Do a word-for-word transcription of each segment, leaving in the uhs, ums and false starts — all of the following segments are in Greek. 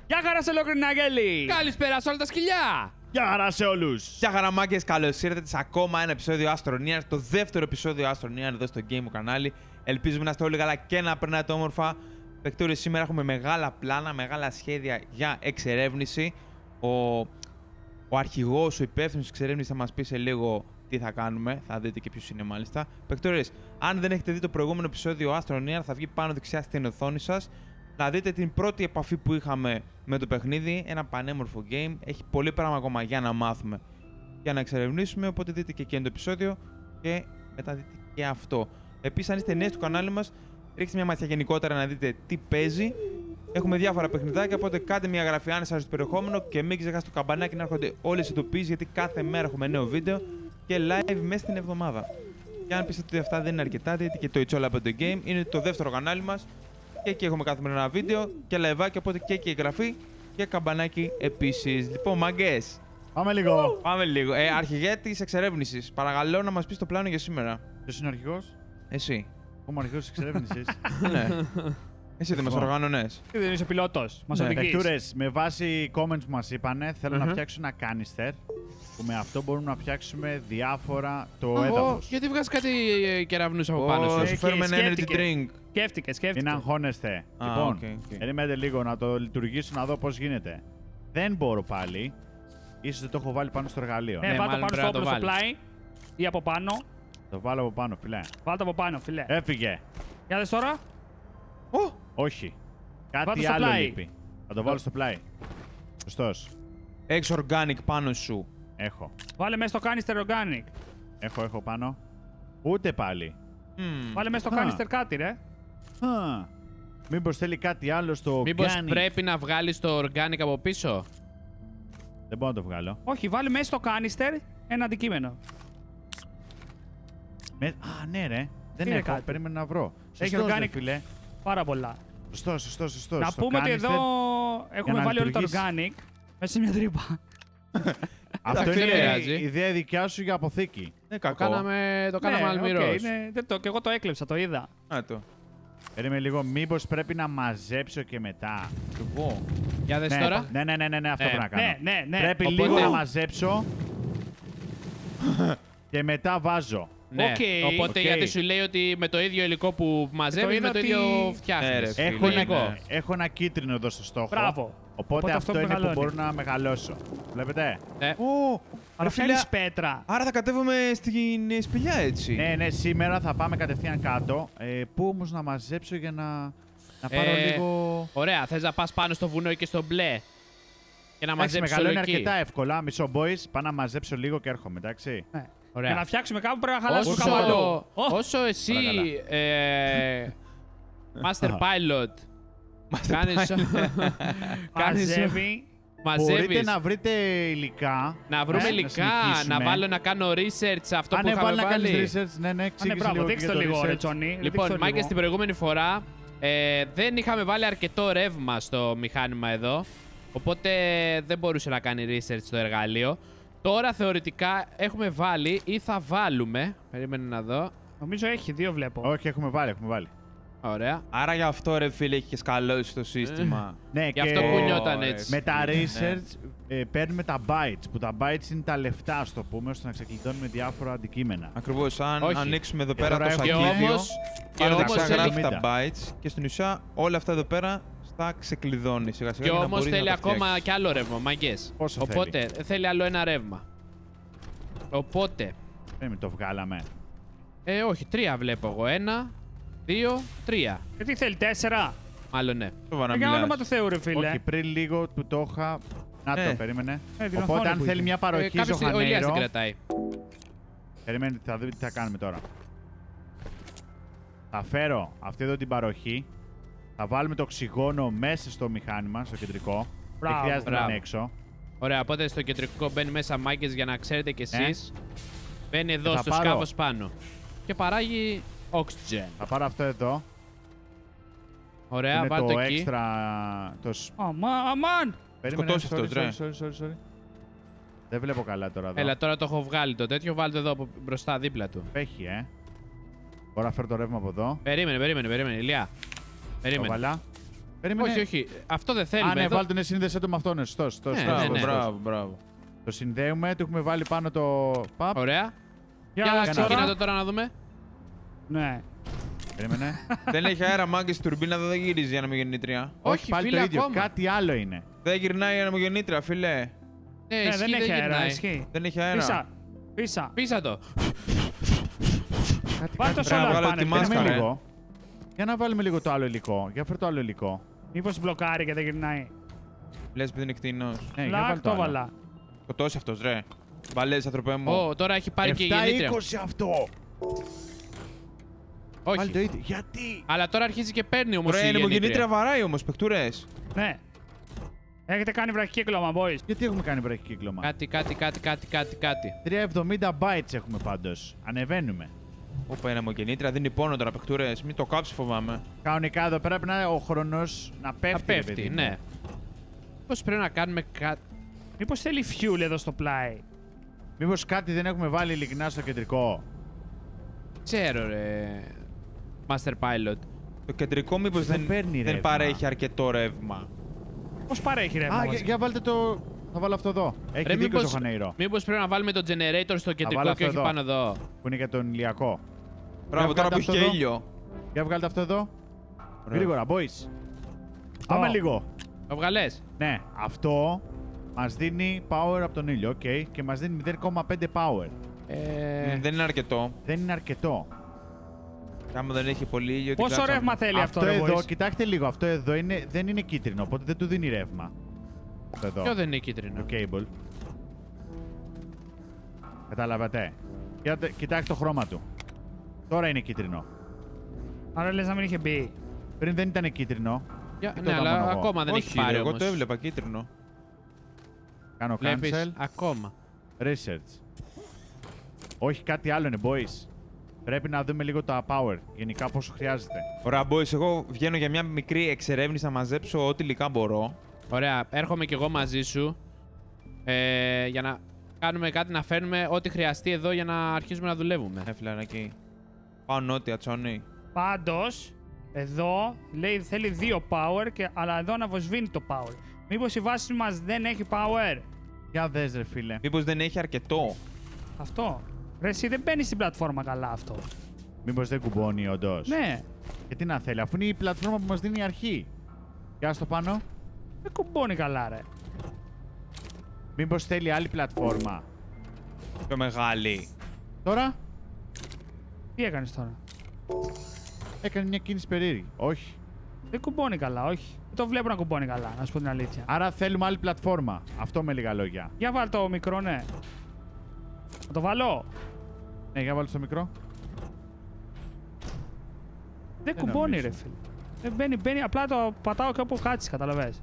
Γεια χαρά σε ολόκληρη την Αγγέλη! Καλησπέρα σε όλα τα σκυλιά! Γεια χαρά σε όλους! Γεια χαραμάκες, καλώς ήρθατε σε ακόμα ένα επεισόδιο Astroneer, το δεύτερο επεισόδιο Astroneer εδώ στο Game μου κανάλι. Ελπίζουμε να είστε όλοι καλά και να περνάτε όμορφα. Παικτούρες, σήμερα έχουμε μεγάλα πλάνα, μεγάλα σχέδια για εξερεύνηση. Ο, ο αρχηγός, ο υπεύθυνος της εξερεύνησης θα μας πει σε λίγο τι θα κάνουμε, θα δείτε και ποιος είναι μάλιστα. Παικτούρες, αν δεν έχετε δει το προηγούμενο επεισόδιο Astroneer, θα βγει πάνω δεξιά στην οθόνη σας. Να δείτε την πρώτη επαφή που είχαμε με το παιχνίδι, ένα πανέμορφο game. Έχει πολύ πράγμα ακόμα για να μάθουμε, για να εξερευνήσουμε, οπότε δείτε και εκείνο το επεισόδιο και μετά δείτε και αυτό. Επίσης, αν είστε νέοι στο κανάλι μας, ρίξτε μια ματιά γενικότερα να δείτε τι παίζει. Έχουμε διάφορα παιχνιδάκια, οπότε κάντε μια γραφή αν σας αρέσει το περιεχόμενο και μην ξεχάσετε το καμπανάκι να έρχονται όλες οι ειδοποιήσεις, γιατί κάθε μέρα έχουμε νέο βίντεο και live μέσα στην εβδομάδα. Και αν πείτε ότι αυτά δεν είναι αρκετά, δείτε και το It's All About The Game, είναι το δεύτερο κανάλι μας. Και εκεί έχουμε κάθε μέρα ένα βίντεο και live, οπότε και εκεί εγγραφή και καμπανάκι επίσης. Λοιπόν, μαγκές. Πάμε λίγο. Πάμε λίγο. Ε, αρχηγέ της εξερεύνησης, παρακαλώ να μας πεις το πλάνο για σήμερα. Ποιος είναι ο αρχηγός? Εσύ. Ο αρχηγός της εξερεύνησης. Ναι. Εσύ δεν μας οργάνωνες. Τι δεν είσαι ο πιλότος, μας Ναι. οδηγείς. Παικτούρες, με βάση comments που μας είπανε, θέλω Mm-hmm. να φτιάξω ένα κάνιστερ που με αυτό μπορούμε να φτιάξουμε διάφορα το Ω, έδαφος. γιατί βγάζει κάτι ε, κεραυνούς από πάνω Ω, σου. σου Έχει, φέρουμε ένα energy σκέφτηκε. drink. Σκέφτηκε, σκέφτηκε. Μην αγχώνεστε. Α, Λοιπόν, οκ, οκ. περιμένετε λίγο να το λειτουργήσω να δω πώς γίνεται. Δεν μπορώ πάλι. Ίσως δεν το έχω βάλει πάνω στο εργαλείο. Ναι, Ναι, βάλ' το μάλλον πάνω στο πρέπει να όπλο το στο βάλεις. πλάι ή από πάνω. Το βάλω από πάνω, φιλέ. Βάλ' το από πάνω, φιλέ. Έφυγε. Για δες τώρα. Ω, Όχι. Βάλ' Κάτι το στο άλλο πλάι. λείπει. Θα το βάλω στο πλάι. Σωστός. έχεις organic πάνω σου. Έχω. Βάλε μέσα στο canister organic. Έχω, έχω πάνω. Ούτε πάλι. Μμμ. Βάλε μέσα στο Α. canister κάτι, ρε. Α, μήπως θέλει κάτι άλλο στο Μήπως organic. πρέπει να βγάλεις το organic από πίσω. Δεν μπορώ να το βγάλω. Όχι, βάλε μέσα στο canister ένα αντικείμενο. Με... Α, ναι ρε. Δεν Είναι έχω. κάτι. Περίμενα να βρω. Έχει Σωστός, ρε, organic. φίλε. Πάρα πολλά. Σωστός, σωστός, σωστός. Να Στο πούμε ότι canister- εδώ έχουμε να βάλει όλο το λειτουργήσει. organic μέσα σε μια τρύπα. Αυτό Εντάξει, είναι δεν πειράζει. η ιδέα δικιά σου για αποθήκη. Δεν Το κακό. κάναμε, το κάναμε Ναι, αλμυρός. οκ, είναι- δεν το, και εγώ το έκλεψα, το είδα. Α, το. Περίμενε λίγο. Μήπως πρέπει να μαζέψω και μετά. Εγώ. Για δες Ναι, τώρα. ναι, ναι, ναι, ναι, ναι, αυτό Ναι, πρέπει να κάνω. Ναι, ναι, ναι. Πρέπει Οπότε- λίγο να μαζέψω και μετά βάζω. Ναι. Οκ. Οπότε Οκ. γιατί σου λέει ότι με το ίδιο υλικό που μαζεύεις, είδα με το ότι- ίδιο Ναι, ρε, φτιάχνεις. φίλε. Έχω ένα, ναι. έχω ένα κίτρινο εδώ στο στόχο. Μπράβο. Οπότε, Οπότε αυτό, αυτό είναι μεγαλώνει. που μπορώ να μεγαλώσω. Βλέπετε. Ναι. Ω, Αλλά ρε φίλε, φέρνεις πέτρα. άρα θα κατέβουμε στην ε, σπηλιά έτσι. Ναι, ναι, σήμερα θα πάμε κατευθείαν κάτω. Ε, πού όμως να μαζέψω για να, να πάρω Ε, λίγο... Ωραία, θες να πας πάνω στο βουνό και στο μπλε και να Εντάξει, μαζέψεις όλο μεγαλώνει εκεί. αρκετά εύκολα. Μισό boys, πάω να μαζέψω λίγο και έρχομαι, εντάξει. Ναι. Ωραία. Για να φτιάξουμε κάπου πρέπει να χαλάσουμε Όσο, κάπου αλλού. Ω, όσο εσύ, ε, Master Α. Pilot, κάνεις, κάνεις, Μαζεύει. Μπορείτε μαζεύεις, να βρείτε υλικά. να βρούμε ε, υλικά, συνεχίσουμε. να βάλω να κάνω research αυτό Α, που ναι, είχαμε βάλει να βάλει. κάνεις research. Ναι, ναι, Α, ναι, εξήγησε μπράβο, λίγο δείξτε και το για λίγο, ρε research. Τζονί. Λοιπόν, δείξτε το Μάγκες, λίγο. την προηγούμενη φορά ε, δεν είχαμε βάλει αρκετό ρεύμα στο μηχάνημα εδώ, οπότε δεν μπορούσε να κάνει research στο εργαλείο. Τώρα θεωρητικά έχουμε βάλει ή θα βάλουμε, περίμενε να δω, Νομίζω έχει, δύο βλέπω. Όχι, έχουμε βάλει, έχουμε βάλει. ωραία. Άρα γι' αυτό ρε φίλε έχει και σκαλώσει το σύστημα. Ναι, Γι' και αυτό κουνιόταν Ωραία. έτσι. με τα research ε, παίρνουμε τα bytes, που τα bytes είναι τα λεφτά, ας το πούμε, ώστε να ξεκλειδώνουμε διάφορα αντικείμενα. Ακριβώς, αν Όχι. ανοίξουμε εδώ Και πέρα τώρα το έχω- Και σακίδιο, όμως, και πάνω όμως δεξιά θέλει, γράφει τα εβδομήντα. bytes και στην ουσία όλα αυτά εδώ πέρα στα ξεκλειδώνει σιγά σιγά. και για να όμως μπορείς να θέλει τα ακόμα φτιάξεις. και άλλο ρεύμα, μαγκές. Πόσο Οπότε θέλει άλλο ένα ρεύμα. Οπότε, Δεν με το βγάλαμε. ε, όχι, τρία βλέπω εγώ. Ένα, δύο, τρία. Και τι θέλει, τέσσερα. Μάλλον ναι. Σοβαρά Για μιλάς. όνομα του Θεού, ρε φίλε. Όχι, πριν λίγο του το είχα. Να Ναι. το, περίμενε. Ε, την Οπότε, οθόνη αν που θέλει είχε. μια Ε, παροχή κάποιος, ο Ηλίας την ζωχανέιρο. κρατάει. Περιμένετε, θα δείτε τι θα κάνουμε τώρα. Θα φέρω αυτή εδώ την παροχή. Θα βάλουμε το οξυγόνο μέσα στο μηχάνημα, στο κεντρικό. Μπράβο, Δεν χρειάζεται να μπράβο. είναι έξω. Ωραία, οπότε στο κεντρικό μπαίνει μέσα μάγκες για να ξέρετε κι εσείς. Μπαίνει εδώ θα στο πάρω. σκάφος πάνω. Και παράγει oxygen. Θα πάρω αυτό εδώ. Ωραία, είναι βάλτε το εκεί. έξτρα. Το... σ- Αμά, αμάν. Περίμενε, Σκοτώσει sorry, αυτός, ρε. sorry, sorry, sorry, sorry. Δεν βλέπω καλά τώρα εδώ. Έλα, τώρα το έχω βγάλει το τέτοιο. Βάλτε εδώ από μπροστά δίπλα του. Πέχει, ε. Μπορώ να φέρω το ρεύμα από εδώ. Περίμενε, περίμενε, περίμενε. Ηλιά. Το Περίμενε. βάλα. Περίμενε. Όχι, όχι. Αυτό δεν θέλουμε. Α, ναι, εδώ. βάλτε ναι, σύνδεσέ το με αυτό, ναι, σωστό, σωστό, Ναι, σωστό, ναι, σωστό, ναι. σωστό. Μπράβο, μπράβο. Το συνδέουμε, του έχουμε βάλει πάνω το παπ. Ωραία. Για Για δώστε ξεκινά τώρα. το τώρα να δούμε. Ναι. Περίμενε. Δεν έχει αέρα, μάγκε, η τουρμπίνα δεν γυρίζει η ανεμογεννήτρια. Όχι, πάλι φίλε, το ίδιο. ακόμα. Κάτι άλλο είναι. Δεν γυρνάει η ανεμογεννήτρια, φίλε. Ναι, Ναι, ισχύει, δεν έχει αέρα, γυρνάει. ισχύει. Δεν έχει αέρα. Πίσα. Πίσα. Πίσα το. Κάτι, Βάλ' το κάτι solar Πρέπει να βγάλω panel. τη μάσκα, Περίμενε ρε. λίγο. Για να βάλουμε λίγο το άλλο υλικό. Για φέρ το άλλο υλικό. Μήπως μπλοκάρει και δεν γυρνάει. Λες επειδή είναι κτηνός. Ναι, για βάλ Λάκ το το άλλο. βάλα. Σκοτώσει αυτός, ρε. Βαλές, ανθρωπέ μου. Ω, τώρα έχει πάρει και η επτά γεννήτρια. είκοσι αυτό. Πάλι Όχι. το ίδιο. Γιατί. Αλλά τώρα αρχίζει και παίρνει όμως Ωραία, η η ανεμογεννήτρια γεννήτρια. βαράει όμως, παικτούρες. Ναι. Έχετε κάνει βραχικύκλωμα, boys. Γιατί έχουμε κάνει βραχικύκλωμα. Κάτι, κάτι, κάτι, κάτι, κάτι, κάτι. τριακόσια εβδομήντα bytes έχουμε πάντως. Ανεβαίνουμε. Όπα, η ανεμογεννήτρια δίνει πόνο τώρα, παικτούρες. Μην το κάψει, φοβάμαι. Κανονικά εδώ πρέπει να είναι ο χρόνος να πέφτει. Θα ρε πέφτει, παιδί μου. ναι. Πώς πρέπει να κάνουμε κάτι. Μήπως θέλει fuel εδώ στο πλάι. Μήπως κάτι δεν έχουμε βάλει ειλικρινά στο κεντρικό. Ξέρω, ρε. Master Pilot. Το κεντρικό μήπως Δεν δεν, παίρνει δεν ρεύμα. παρέχει αρκετό ρεύμα. Πώς παρέχει ρεύμα Α, για, βασικά. για βάλτε το. Θα βάλω αυτό εδώ. Έχει Ρε, δίκιο μήπως, στο Χανέιρο. μήπως πρέπει να βάλουμε το generator στο κεντρικό βάλω και όχι αυτό πάνω εδώ. Που είναι για τον ηλιακό. Μπράβο, τώρα που βγάλτε έχει αυτό και εδώ. ήλιο. Για βγάλτε αυτό εδώ. Ωραία. Γρήγορα, boys. Πάμε λίγο. Το βγαλές. Ναι, αυτό μας δίνει power από τον ήλιο, ok, και μας δίνει μηδέν κόμμα πέντε power. Ε, Δεν είναι αρκετό. Δεν είναι αρκετό. Και άμα δεν έχει πολύ ήλιο. την Πόσο κλάψαμε. ρεύμα θέλει αυτό, Αυτό ρε εδώ, boys. κοιτάξτε λίγο, αυτό εδώ είναι, δεν είναι κίτρινο, οπότε δεν του δίνει ρεύμα. Αυτό εδώ, ποιο δεν είναι κίτρινο. το cable. Καταλάβατε. Κοιτάξτε, κοιτάξτε το χρώμα του. Τώρα είναι κίτρινο. Άρα λες να μην είχε μπει. Πριν δεν ήταν κίτρινο. Για- Τι ναι, το είδα αλλά μόνο εγώ. ακόμα δεν Όχι, έχει πάρει ρε, εγώ όμως. το έβλεπα κίτρινο. Κάνω Βλέπεις, cancel. ακόμα. Research. Όχι, κάτι άλλο είναι, boys. Πρέπει να δούμε λίγο το power. Γενικά πόσο χρειάζεται. Ωραία, boys, εγώ βγαίνω για μια μικρή εξερεύνηση να μαζέψω ό,τι υλικά μπορώ. Ωραία, έρχομαι κι εγώ μαζί σου. Ε, για να κάνουμε κάτι, να φέρνουμε ό,τι χρειαστεί εδώ για να αρχίσουμε να δουλεύουμε. Ναι, φιλαράκι. Πάω νότια, τσόνι. Πάντως, εδώ λέει θέλει δύο power, και, αλλά εδώ αναβοσβήνει το power. Μήπως η βάση μας δεν έχει power. Για δες, ρε φίλε. Μήπως δεν έχει αρκετό. Αυτό. Ρε, εσύ δεν μπαίνει στην πλατφόρμα καλά αυτό. Μήπως δεν κουμπώνει, όντως. Ναι, Γιατί να θέλει, αφού είναι η πλατφόρμα που μας δίνει η αρχή. Για στο πάνω. δεν κουμπώνει καλά, ρε. Μήπως θέλει άλλη πλατφόρμα. Πιο μεγάλη. Τώρα Τι έκανες τώρα. έκανε μια κίνηση περίεργη. Όχι. Δεν κουμπώνει καλά, όχι. Δεν το βλέπω να κουμπώνει καλά, να σου πω την αλήθεια. Άρα θέλουμε άλλη πλατφόρμα. Αυτό με λίγα λόγια. Για βάλ το μικρό, ναι. Να το βάλω. Ναι, για βάλω στο μικρό. Δεν Δεν κουμπώνει, νομίζω. ρε φίλε. Δεν μπαίνει, μπαίνει, απλά το πατάω και όπου κάτσεις, καταλαβες.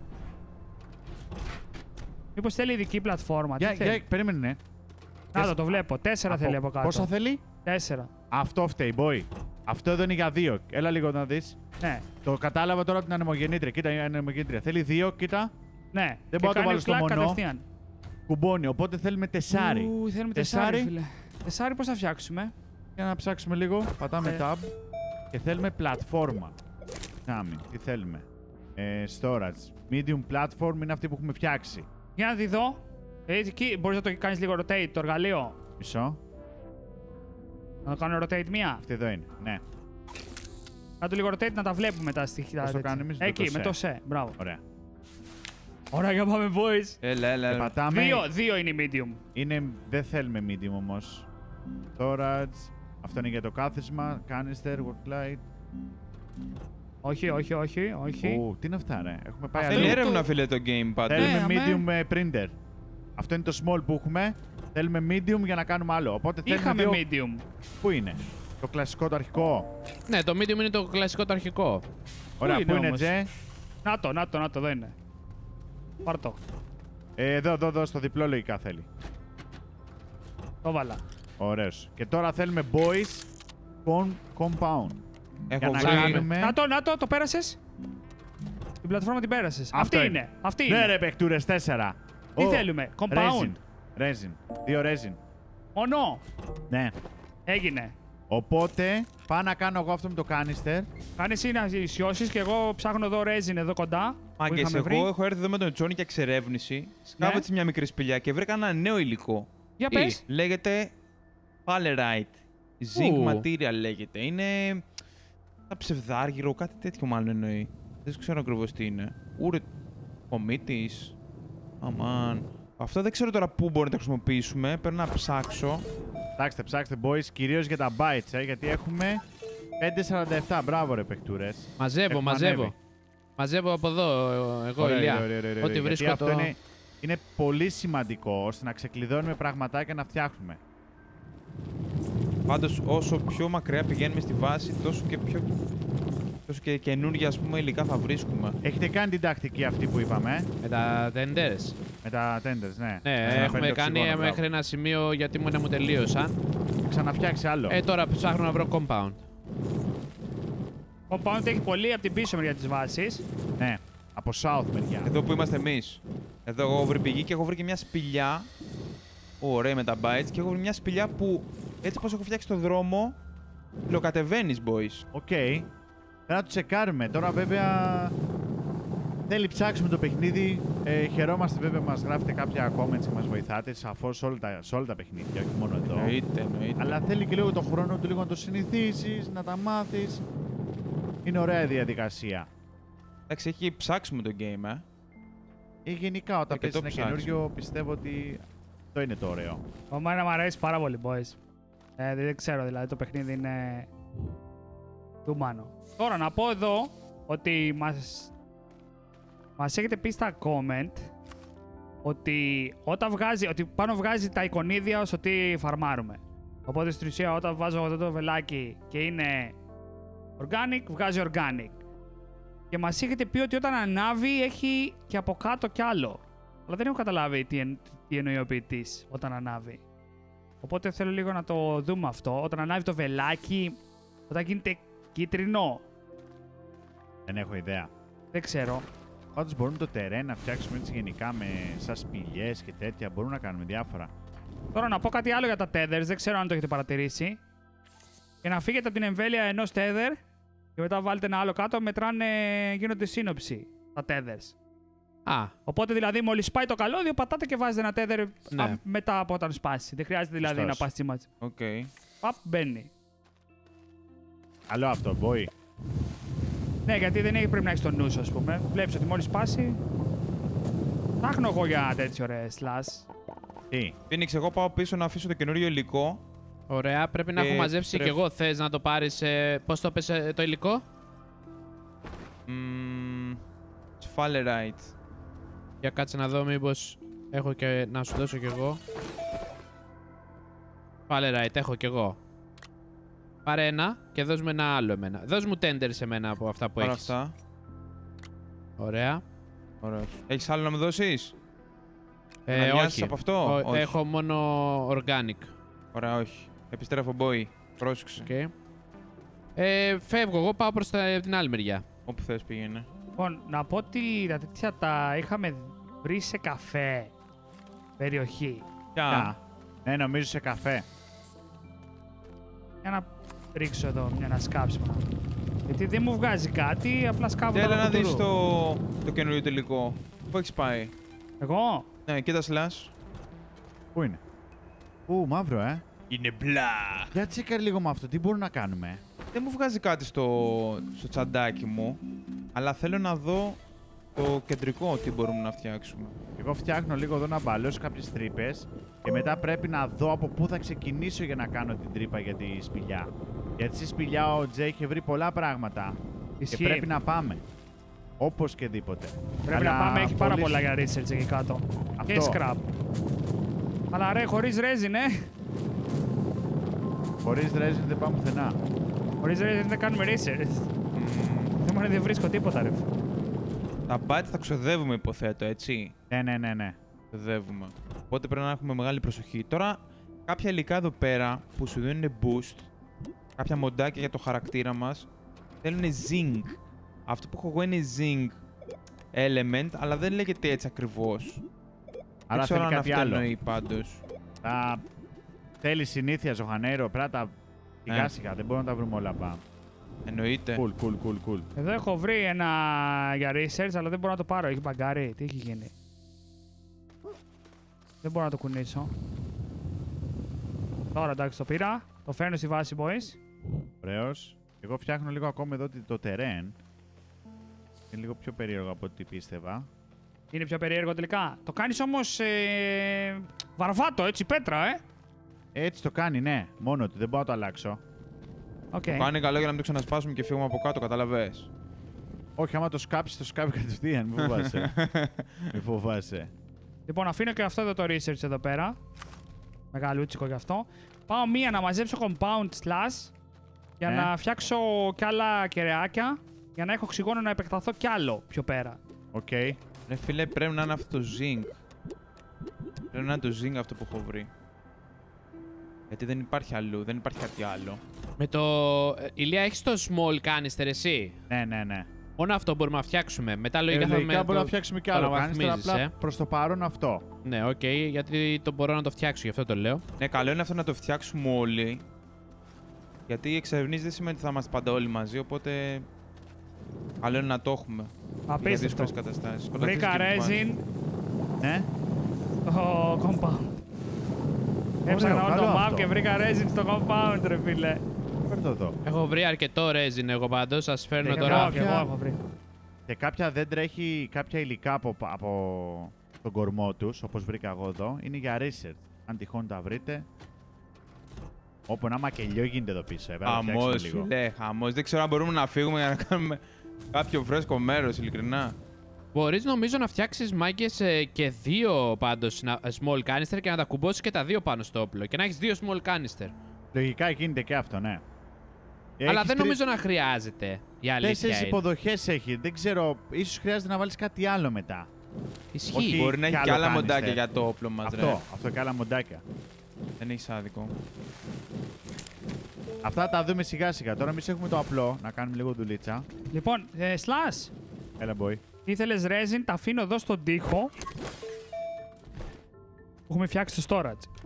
Μήπως θέλει ειδική πλατφόρμα. Για, Τι θέλει. για, περίμενε, ναι. Να το, το βλέπω. Τέσσερα θέλει από κάτω. Πόσα θέλει? Τέσσερα. Αυτό φταίει, boy. Αυτό εδώ είναι για δύο. Έλα λίγο να δεις. Ναι, Το κατάλαβα τώρα από την ανεμογεννήτρια. Κοίτα, η ανεμογεννήτρια. Θέλει δύο, κοίτα. ναι. Δεν Και μπορώ να το κάνει βάλω στο κλακ μονό. κατευθείαν. Κουμπώνει. Οπότε θέλουμε τεσάρι. Ου, θέλουμε Τεσάρι. τεσάρι, φίλε. Τεσάρι πώς θα φτιάξουμε. Για να ψάξουμε λίγο. Πατάμε Ε. tab. Και θέλουμε πλατφόρμα. Κάμι. Τι θέλουμε. Ε, storage. Medium platform είναι αυτή που έχουμε φτιάξει. Για να τη δω. Ε, εκεί μπορείς να το κάνεις λίγο rotate το εργαλείο. Μισό. Να το κάνω rotate μία. Αυτή εδώ είναι. Ναι. Να το λίγο rotate να τα βλέπουμε τα στοιχεία. Πώς το τέτοια. κάνουμε εμείς, με Εκεί, το με σε. το σε. Μπράβο. Ωραία. Ωραία, για πάμε, boys. Έλα, έλα, Και έλα. πατάμε. Δύο, δύο είναι η medium. Είναι... Δεν θέλουμε medium όμως. Storage. Αυτό είναι για το κάθισμα. Canister, work light. Όχι, όχι, όχι, όχι. Ου, τι είναι αυτά, ρε. Έχουμε πάει Αυτό Θέλει είναι αλλού. έρευνα, το- φίλε, το game πάντως. Θέλουμε Ναι, αμέ. medium ε, printer. Αυτό είναι το small που έχουμε. Θέλουμε medium για να κάνουμε άλλο. Οπότε θέλουμε Είχαμε δύο... medium. Πού είναι? Το κλασικό, το αρχικό. Ναι, το medium είναι το κλασικό το αρχικό. Ωραία, είναι πού είναι, όμως? Τζε? Να το, να το, να το, εδώ είναι. Πάρ' το. Ε, εδώ, εδώ, εδώ, στο διπλό λογικά θέλει. Το βάλα. Ωραίος. Και τώρα θέλουμε boys con compound. Για Έχω να βρει. κάνουμε... Να το, να το, το πέρασες. Την πλατφόρμα την πέρασες. Αυτό Αυτή είναι. Αυτή Ναι, είναι. ρε, παιχτούρες, τέσσερα. Τι Ω, θέλουμε, compound. Resin. Resin. Δύο resin. Μόνο. Ναι. Έγινε. Οπότε, πάω να κάνω εγώ αυτό με το canister Κάνε εσύ να ισιώσεις και εγώ ψάχνω εδώ resin εδώ κοντά. Μάγκες, εγώ έχω έρθει εδώ με τον Τζόνι για εξερεύνηση. Σκάβω Ναι. έτσι μια μικρή σπηλιά και βρήκα ένα νέο υλικό. Για Τι? πες. Λέγεται Palerite. Zinc Ου. material λέγεται. Είναι ένα ψευδάργυρο, κάτι τέτοιο μάλλον εννοεί. Δεν ξέρω ακριβώς τι είναι. Ούρε, κομίτης. Αμάν. Αυτό δεν ξέρω τώρα πού μπορεί να το χρησιμοποιήσουμε. Πρέπει να ψάξω. Ψάξτε, ψάξτε, boys, κυρίως για τα bytes, ε, γιατί έχουμε πέντε σαράντα επτά. Μπράβο, ρε παιχτούρες. Μαζεύω, Έχουμε μαζεύω. ανέβει. Μαζεύω από εδώ, εγώ, Ωραία, Ηλία. ωραία, ωραία, ωραία, Ό,τι γιατί βρίσκω αυτό το... είναι, είναι πολύ σημαντικό ώστε να ξεκλειδώνουμε πραγματάκια να φτιάχνουμε. Πάντως, όσο πιο μακριά πηγαίνουμε στη βάση, τόσο και πιο. τόσο και καινούργια ας πούμε, υλικά θα βρίσκουμε. Έχετε κάνει την τακτική αυτή που είπαμε, ε, Με τα tenders. με τα tenders, ναι. Ναι, Ώστε να έχουμε παίρνει κάνει οξυγόνο, μέχρι μπράβο. ένα σημείο γιατί μου, μου τελείωσαν. Ξαναφτιάξει άλλο. Ε, τώρα ψάχνω να βρω compound. Ο Pound έχει πολύ από την πίσω μεριά της βάσης. Ναι, από south μεριά. Εδώ που είμαστε εμείς. Εδώ εγώ έχω βρει πηγή και έχω βρει και μια σπηλιά. Ωραία με τα bytes. Και έχω βρει μια σπηλιά που έτσι πως έχω φτιάξει το δρόμο. Λοκατεβαίνεις, boys. Οκ. Πρέπει να το τσεκάρουμε. Τώρα βέβαια θέλει ψάξουμε το παιχνίδι. Ε, χαιρόμαστε βέβαια που μας γράφετε κάποια comments και μας βοηθάτε. Σαφώς σε όλα τα, σε όλα τα παιχνίδια, όχι μόνο εδώ. Εννοείται, εννοείται. Αλλά θέλει και λίγο το χρόνο του, λίγο να το συνηθίσεις, να τα μάθεις. Είναι ωραία η διαδικασία. Εντάξει, έχει ψάξιμο το game, ε. Και γενικά όταν Και το παίζεις ένα ψάξιμο. καινούριο πιστεύω ότι αυτό είναι το ωραίο. Εμένα μου αρέσει πάρα πολύ, boys. Ε, δεν ξέρω, δηλαδή το παιχνίδι είναι του μάνο. Τώρα να πω εδώ ότι μας, μας έχετε πει στα comment ότι όταν βγάζει, ότι πάνω βγάζει τα εικονίδια ως ότι φαρμάρουμε. Οπότε στην ουσία όταν βάζω αυτό το βελάκι και είναι organic, βγάζει organic. Και μας έχετε πει ότι όταν ανάβει έχει και από κάτω κι άλλο. Αλλά δεν έχω καταλάβει τι, εν, τι εννοεί ο ποιητής όταν ανάβει. Οπότε θέλω λίγο να το δούμε αυτό. Όταν ανάβει το βελάκι, όταν γίνεται κίτρινο. Δεν έχω ιδέα. Δεν ξέρω. Πάντως μπορούμε το τερέν να φτιάξουμε έτσι γενικά με σαν σπηλιές και τέτοια. Μπορούμε να κάνουμε διάφορα. Τώρα να πω κάτι άλλο για τα tethers, δεν ξέρω αν το έχετε παρατηρήσει. Και να φύγετε από την εμβέλεια ενός tether και μετά βάλετε ένα άλλο κάτω, μετράνε, γίνονται σύνοψη τα tethers. Α, Οπότε δηλαδή μόλις πάει το καλώδιο, πατάτε και βάζετε ένα tether Ναι. α, μετά από όταν σπάσει. Δεν χρειάζεται δηλαδή Πιστός. να πας τσιμάτς. Οκ. Παπ, μπαίνει. Καλό αυτό, boy. Ναι, γιατί δεν έχει, πρέπει να έχει το νου σου, ας πούμε. Βλέπεις ότι μόλις σπάσει. Ψάχνω εγώ για τέτοιο ρε slash. Τι. Phoenix, εγώ πάω πίσω να αφήσω το καινούριο υλικό. ωραία. Πρέπει να Και έχω μαζέψει τρεφ- κι εγώ. Θες να το πάρεις... Ε, πώς το πες ε, το υλικό? Μμμ. Sphalerite. Για κάτσε να δω μήπως έχω και να σου δώσω κι εγώ. Πάλε right, έχω κι εγώ. Πάρε ένα και δώσ' μου ένα άλλο εμένα. Δώσ' μου tender σε μένα από αυτά που Πάρω έχεις. αυτά. Ωραία. Ωραία. Έχεις άλλο να μου δώσεις? Ε, Να λιάσεις όχι. από αυτό? Ο- Όχι. Έχω μόνο organic. Ωραία, όχι. Επιστρέφω, boy. Πρόσεξε. Okay. Ε, φεύγω εγώ, πάω προς τα, την άλλη μεριά. Όπου θες πήγαινε. Λοιπόν, να πω ότι τα τέτοια τα είχαμε βρει σε καφέ περιοχή. Ποια? Α, ναι, νομίζω σε καφέ. Για να ρίξω εδώ μια ένα σκάψιμο. Γιατί δεν μου βγάζει κάτι, απλά σκάβω Έλα το να δεις κουτουρού. το, το καινούριο τελικό. Πού έχεις πάει? Εγώ? Ναι, κοίτα slash. Πού είναι? Ου, μαύρο, ε. Είναι μπλα. Για τσέκαρε λίγο με αυτό, τι μπορούμε να κάνουμε. Δεν μου βγάζει κάτι στο, στο τσαντάκι μου. Αλλά θέλω να δω το κεντρικό τι μπορούμε να φτιάξουμε. Εγώ φτιάχνω λίγο εδώ να μπαλώσω κάποιες τρύπες και μετά πρέπει να δω από πού θα ξεκινήσω για να κάνω την τρύπα για τη σπηλιά. Γιατί στη σπηλιά ο Τζέι είχε βρει πολλά πράγματα Ισχύει. και πρέπει να πάμε. Όπως και δίποτε. Πρέπει Αλλά να πάμε, έχει πάρα πολύ- πολλά για research εκεί κάτω. Αυτό. Και scrap. Αλλά ρε, χωρίς resin, ε. Χωρίς resin δεν πάμε πουθενά. Χωρίς resin δεν κάνουμε research. Μμμ. Δεν μου δεν βρίσκω τίποτα, ρε. Τα bytes τα ξοδεύουμε, υποθέτω, έτσι. Ναι, ναι, ναι, ναι. Ξοδεύουμε. Οπότε πρέπει να έχουμε μεγάλη προσοχή. Τώρα, κάποια υλικά εδώ πέρα που σου δίνουν boost, κάποια μοντάκια για το χαρακτήρα μας, θέλουν zinc. Αυτό που έχω εγώ είναι zinc element, αλλά δεν λέγεται έτσι ακριβώς. Άρα δεν ξέρω θέλει αν κάτι αυτό άλλο. εννοεί πάντως. Θα θέλει συνήθεια ζωχανέρο, πρέπει να τα σιγά Ε. σιγά, δεν μπορούμε να τα βρούμε όλα πά. Εννοείται. Cool, cool, cool, cool. Εδώ έχω βρει ένα για research, αλλά δεν μπορώ να το πάρω. Έχει μπαγκάρει. Τι έχει γίνει. Δεν μπορώ να το κουνήσω. Τώρα εντάξει το πήρα. Το φέρνω στη βάση, boys. Ωραίος. Εγώ φτιάχνω λίγο ακόμα εδώ το terrain. Είναι λίγο πιο περίεργο από ό,τι πίστευα. Είναι πιο περίεργο τελικά. Το κάνεις όμως ε... βαρβάτο, έτσι, πέτρα, ε. Έτσι το κάνει, ναι. Μόνο του. Δεν μπορώ να το αλλάξω. Okay. Το κάνει καλό για να μην το ξανασπάσουμε και φύγουμε από κάτω, καταλαβες. Όχι, άμα το σκάψεις, το σκάβει κατευθείαν. Μην φοβάσαι. Μην φοβάσαι. Λοιπόν, αφήνω και αυτό εδώ το research εδώ πέρα. Μεγαλούτσικο γι' αυτό. Πάω μία να μαζέψω compound slash για Ναι. να φτιάξω κι άλλα κεραιάκια για να έχω οξυγόνο να επεκταθώ κι άλλο πιο πέρα. Οκ. Ρε φίλε, πρέπει να είναι αυτό το zinc. Πρέπει να είναι το zinc αυτό που έχω βρει. Γιατί δεν υπάρχει αλλού, δεν υπάρχει κάτι άλλο. Με το. ε, Ηλία, έχεις το small canister εσύ. Ναι, ναι, ναι. Μόνο αυτό μπορούμε να φτιάξουμε. Μετά λογικά Ε, θα λογικά με μπορούμε το- να φτιάξουμε κι το άλλο. αναβαθμίζεις, Κάνεις τώρα απλά ε. προς το παρόν αυτό. Ναι, οκ, γιατί το μπορώ να το φτιάξω, γι' αυτό το λέω. Ναι, καλό είναι αυτό να το φτιάξουμε όλοι. Γιατί οι εξερευνήσεις δεν σημαίνει ότι θα είμαστε πάντα όλοι μαζί, οπότε. Καλό είναι να το έχουμε. Για Απίστευτο. δύσκολες καταστάσεις. Βρήκα resin Ναι. στο compound. Έψαχνα όλο καλό το map αυτό. και βρήκα resin στο compound, ρε φίλε. Φέρ' το εδώ. Έχω βρει αρκετό resin εγώ πάντως, σας φέρνω Ναι, Και τώρα. εγώ, και εγώ έχω βρει. Και κάποια δέντρα έχει κάποια υλικά από, από τον κορμό τους, όπως βρήκα εγώ εδώ. Είναι για research. Αν τυχόν τα βρείτε. Όπου ένα μακελιό γίνεται εδώ πίσω. Ε, πρέπει να το φτιάξουμε Χαμός, λίγο. φίλε, χαμός. Δεν ξέρω αν μπορούμε να φύγουμε για να κάνουμε κάποιο φρέσκο μέρος, ειλικρινά. Μπορείς νομίζω να φτιάξεις μάγκες ε, και δύο πάντως να- small canister και να τα κουμπώσεις και τα δύο πάνω στο όπλο. Και να έχεις δύο small canister. Λογικά γίνεται και αυτό, ναι. Αλλά Έχεις δεν τρεις- νομίζω να χρειάζεται. Η αλήθεια Τέσσερις είναι. υποδοχές έχει. Δεν ξέρω. Ίσως χρειάζεται να βάλεις κάτι άλλο μετά. Ισχύει. Όχι. Μπορεί να κι έχει και άλλο άλλα κάνεις, μοντάκια τε. για το όπλο μας, Αυτό. ρε. Αυτό και άλλα μοντάκια. Δεν έχεις άδικο. Αυτά τα δούμε σιγά σιγά. Τώρα εμείς έχουμε το απλό. Να κάνουμε λίγο δουλίτσα. Λοιπόν, ε, Slash, Έλα, boy. ήθελες resin, τα αφήνω εδώ στον τοίχο που έχουμε φτιάξει στο storage.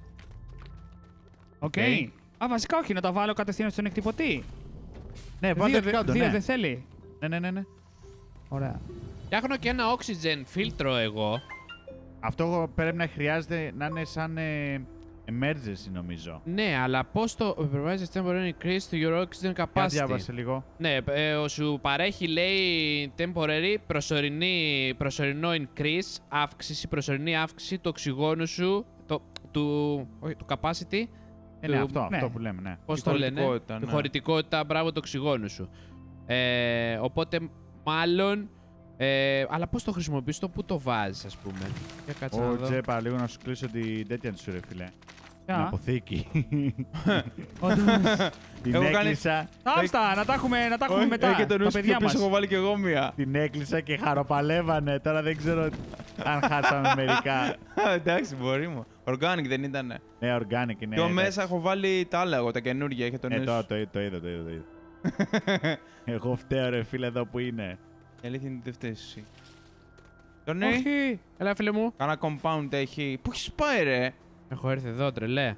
Οκ. Okay. Α, βασικά όχι, να τα βάλω κατευθείαν στον εκτυπωτή. Ναι, βάλτε Δύο, το δε- κάτω, δύο ναι. δεν θέλει. Ναι, ναι, ναι, ναι. Ωραία. Φτιάχνω και ένα oxygen φίλτρο εγώ. Αυτό πρέπει να χρειάζεται να είναι σαν ε, emergency, νομίζω. Ναι, αλλά πώς το improvises temporary increase to your oxygen Για capacity. διάβασε λίγο. Ναι, ε, σου παρέχει, λέει, temporary, προσωρινή, προσωρινό increase, αύξηση, προσωρινή αύξηση του οξυγόνου σου, το, του, όχι, του capacity, Ε, ναι, του- αυτό, ναι. αυτό που λέμε, ναι. πώς Η το λένε, χωρητικότητα, τη ναι. χωρητικότητα, μπράβο, του οξυγόνου σου. Ε, οπότε, μάλλον, ε, αλλά πώς το χρησιμοποιείς, το πού το βάζεις, ας πούμε. Για κάτσε να Ω, δω. Τζέπα, λίγο να σου κλείσω την τέτοια σου, ρε φίλε. Την Ποια? αποθήκη. Όντως. Την Έχω κάνει- έκλεισα. Άμστα, να τα έχουμε, να τα έχουμε Όχι, μετά. ε, και τον τα ούσπι παιδιά πίσω μας. έχω βάλει κι εγώ μία. Την έκλεισα και χαροπαλεύανε. Τώρα δεν ξέρω αν χάσαμε μερικά. Α, εντάξει, μπορεί μου. Organic δεν ήτανε. Ναι, organic είναι. Πιο εντάξει. μέσα έχω βάλει τα άλλα εγώ, τα καινούργια. Είχε τον Ε, νέο τώρα σου. το, το είδα, το είδα, το είδα. Εγώ φταίω, ρε φίλε, εδώ που είναι. Η αλήθεια είναι ότι δεν φταίεις εσύ. Τον ναι, Όχι, έλα φίλε μου. κάνα compound έχει. Πού έχεις πάει, ρε. Έχω έρθει εδώ, τρελέ.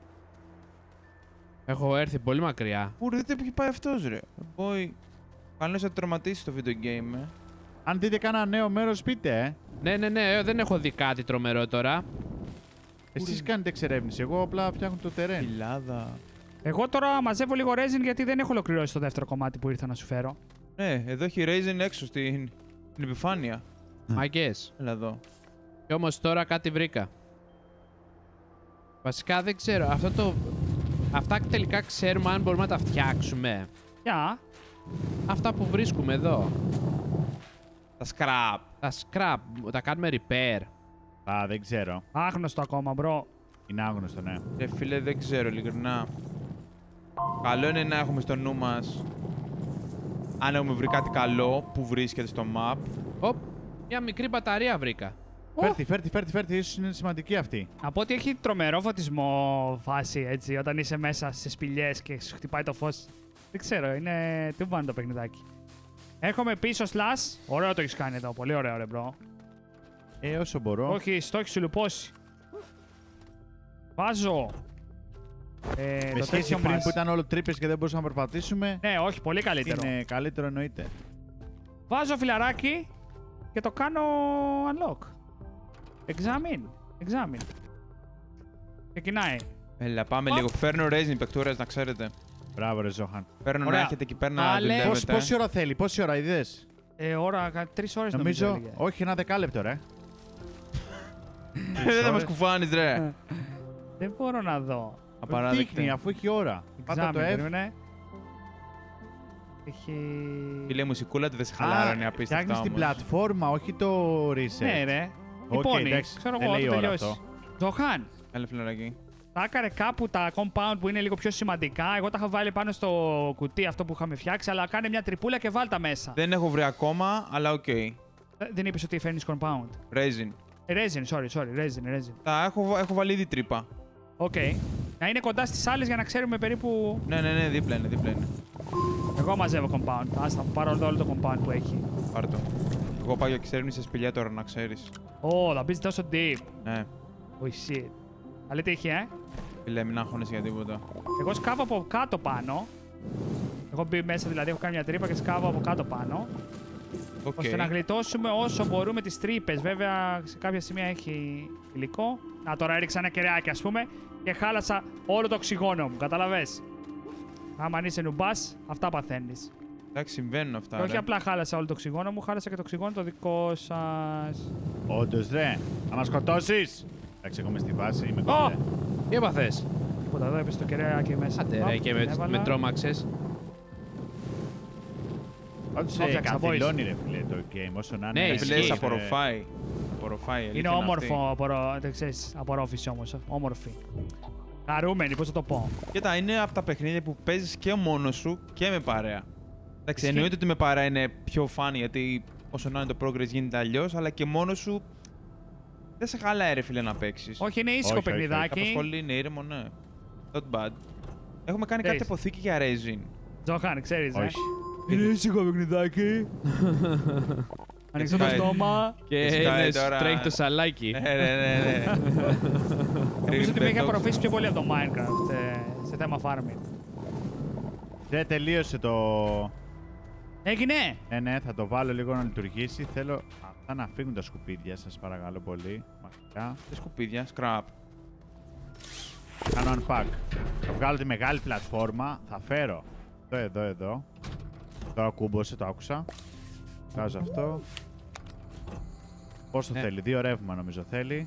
Έχω έρθει πολύ μακριά. Πού ρε, δείτε που έχει πάει αυτός, ρε. Boy. Καλώς θα τερματίσει το video game, ε. Αν δείτε κάνα νέο μέρος, πείτε, ε. Ναι, ναι, ναι, ε, δεν έχω δει κάτι τρομερό τώρα. Εσείς κάνετε εξερεύνηση. Εγώ απλά φτιάχνω το terrain. Κοιλάδα. Εγώ τώρα μαζεύω λίγο resin γιατί δεν έχω ολοκληρώσει το δεύτερο κομμάτι που ήρθα να σου φέρω. Ναι, εδώ έχει Raisin έξω στην, στην επιφάνεια. Μαγκές. Έλα εδώ. Και όμως τώρα κάτι βρήκα. Βασικά δεν ξέρω. Αυτό το... Αυτά τελικά ξέρουμε αν μπορούμε να τα φτιάξουμε. Γεια. Αυτά που βρίσκουμε εδώ. Τα scrap. Τα scrap, τα κάνουμε repair. Α, δεν ξέρω. Άγνωστο ακόμα, μπρο. Είναι άγνωστο, ναι. Ρε φίλε, δεν ξέρω, ειλικρινά. Καλό είναι να έχουμε στο νου μας. Αν έχουμε βρει κάτι καλό που βρίσκεται στο map. Οπ, μια μικρή μπαταρία βρήκα. Φέρτη, φέρτη, φέρτη, φέρτη. Ίσως είναι σημαντική αυτή. Από ότι έχει τρομερό φωτισμό φάση, έτσι, όταν είσαι μέσα σε σπηλιές και σου χτυπάει το φως. Δεν ξέρω, είναι τούμπαν το παιχνιδάκι. Έρχομαι πίσω, slash. Ωραίο το έχεις κάνει εδώ, πολύ ωραίο, ρε μπρο. Ε, όσο μπορώ. Όχι, στο έχεις σου λουπώσει. Βάζω Ε, Με το σχέση τέτοιο πριν μας. που ήταν όλο τρύπες και δεν μπορούσαμε να περπατήσουμε. Ναι, όχι, πολύ καλύτερο. Είναι καλύτερο εννοείται. Βάζω φιλαράκι και το κάνω unlock. Examine. Examine. Ξεκινάει. Έλα, πάμε Οπ. λίγο. Φέρνω Raisin παικτούρες, να ξέρετε. Μπράβο, ρε Ζόχαν. Φέρνω Ωραία. να έχετε εκεί πέρα να Άλλες- Πώς, δουλεύετε. πόση ώρα θέλει, πόση ώρα είδες? Ε, ώρα, τρεις ώρες νομίζω. Νομίζω, έλεγε. όχι ένα δεκάλεπτο, ρε. Δεν θα μας κουφάνεις, ρε. Δεν μπορώ να δω. Απαράδεκτη. Δείχνει, αφού έχει ώρα. Πάτα το Examine, F. περίμενε. Έχει... Φίλε, η μουσικούλα του δεν σε Α, χαλάρωνε απίστευτα φτιάχνεις την όμως. πλατφόρμα, όχι το reset. Ναι, ρε. Οκ, Λοιπόν, εντάξει, ξέρω δεν εγώ, λέει θα ώρα τελειώσει. αυτό. Ζοχάν, Έλα, φιλαράκι. θα έκανε κάπου τα compound που είναι λίγο πιο σημαντικά. Εγώ τα είχα βάλει πάνω στο κουτί αυτό που είχαμε φτιάξει, αλλά κάνε μια τρυπούλα και βάλ τα μέσα. Δεν έχω βρει ακόμα, αλλά οκ. Ε, Δεν είπες ότι φέρνεις compound. Raisin. Ε, Resin, sorry, sorry, resin, resin. Τα έχω, έχω βάλει ήδη τρύπα. Οκ. Να είναι κοντά στις άλλες για να ξέρουμε περίπου. Ναι, ναι, ναι, δίπλα είναι, δίπλα είναι. Εγώ μαζεύω compound. Άστα, πάρω όλο, όλο το compound που έχει. Πάρ' το. Εγώ πάω για εξέρευνηση σε σπηλιά τώρα, να ξέρεις. Ω, θα μπεις τόσο deep. Ναι. Oh shit. Καλή τύχη, ε. Φίλε, μην άγχωνες για τίποτα. Εγώ σκάβω από κάτω πάνω. Έχω μπει μέσα, δηλαδή έχω κάνει μια τρύπα και σκάβω από κάτω πάνω. Οκ. Ώστε να γλιτώσουμε όσο μπορούμε τις τρύπες. Βέβαια, σε κάποια σημεία έχει υλικό. Να, τώρα έριξα ένα κεραιάκι, ας πούμε, και χάλασα όλο το οξυγόνο μου. Καταλαβες. Άμα αν είσαι νουμπάς, αυτά παθαίνεις. Εντάξει, συμβαίνουν αυτά. Και όχι ρε. απλά χάλασα όλο το οξυγόνο μου, χάλασα και το οξυγόνο το δικό σας. Όντως, ρε. Θα μας σκοτώσεις. Εντάξει, εγώ είμαι στη βάση, είμαι Ω! κοντά. Τι έπαθες? Τίποτα, εδώ έπεσε το κεραιάκι μέσα. Άντε ρε, Οπ, και με, έβαλα. με τρόμαξες. Όντως, Το ε, φτιάξα, καθυλώνει, ρε φίλε, το game, όσο να είναι. Ναι, ρε, ισχύει. Φίλε, ρε. σε απορροφάει. Απορροφάει, η αλήθεια Είναι αυτή. όμορφο, απορρο... δεν ξέρεις, απορρόφηση όμως. Όμορφη. Χαρούμενη, πώς θα το πω. Κοίτα, είναι από τα παιχνίδια που παίζεις και μόνος σου και με παρέα. Εντάξει, Ισχύει. εννοείται ότι με παρέα είναι πιο fun γιατί όσο να είναι το progress γίνεται αλλιώς, αλλά και μόνος σου δεν σε χαλάει ρε φίλε να παίξεις. Όχι, είναι ήσυχο Όχι, όχι, όχι. παιχνιδάκι. Απασχολεί, είναι ήρεμο, ναι. Not bad. Έχουμε κάνει Ξέρεις. κάτι αποθήκη για Resin. Τζοχάν, ξέρεις, ε. Όχι. Είναι ήσυχο παιχνιδάκι. Ανοίξτε το Σκάει. στόμα. Και Σκάει είναι, τώρα. τρέχει το σαλάκι. Ναι, ναι, ναι, ναι. Νομίζω ότι με έχει Real απορροφήσει πιο πολύ από το Minecraft σε, σε θέμα farming. Δεν τελείωσε το... Έγινε! Ε, ναι, θα το βάλω λίγο να λειτουργήσει. Θέλω αυτά να φύγουν τα σκουπίδια, σας παρακαλώ πολύ. Μακριά. Τι σκουπίδια, scrap. Κάνω unpack. Θα βγάλω τη μεγάλη πλατφόρμα. Θα φέρω το εδώ, εδώ. Τώρα κούμπωσε, το άκουσα. Βγάζω αυτό. Πόσο Ναι. θέλει, δύο ρεύμα νομίζω θέλει.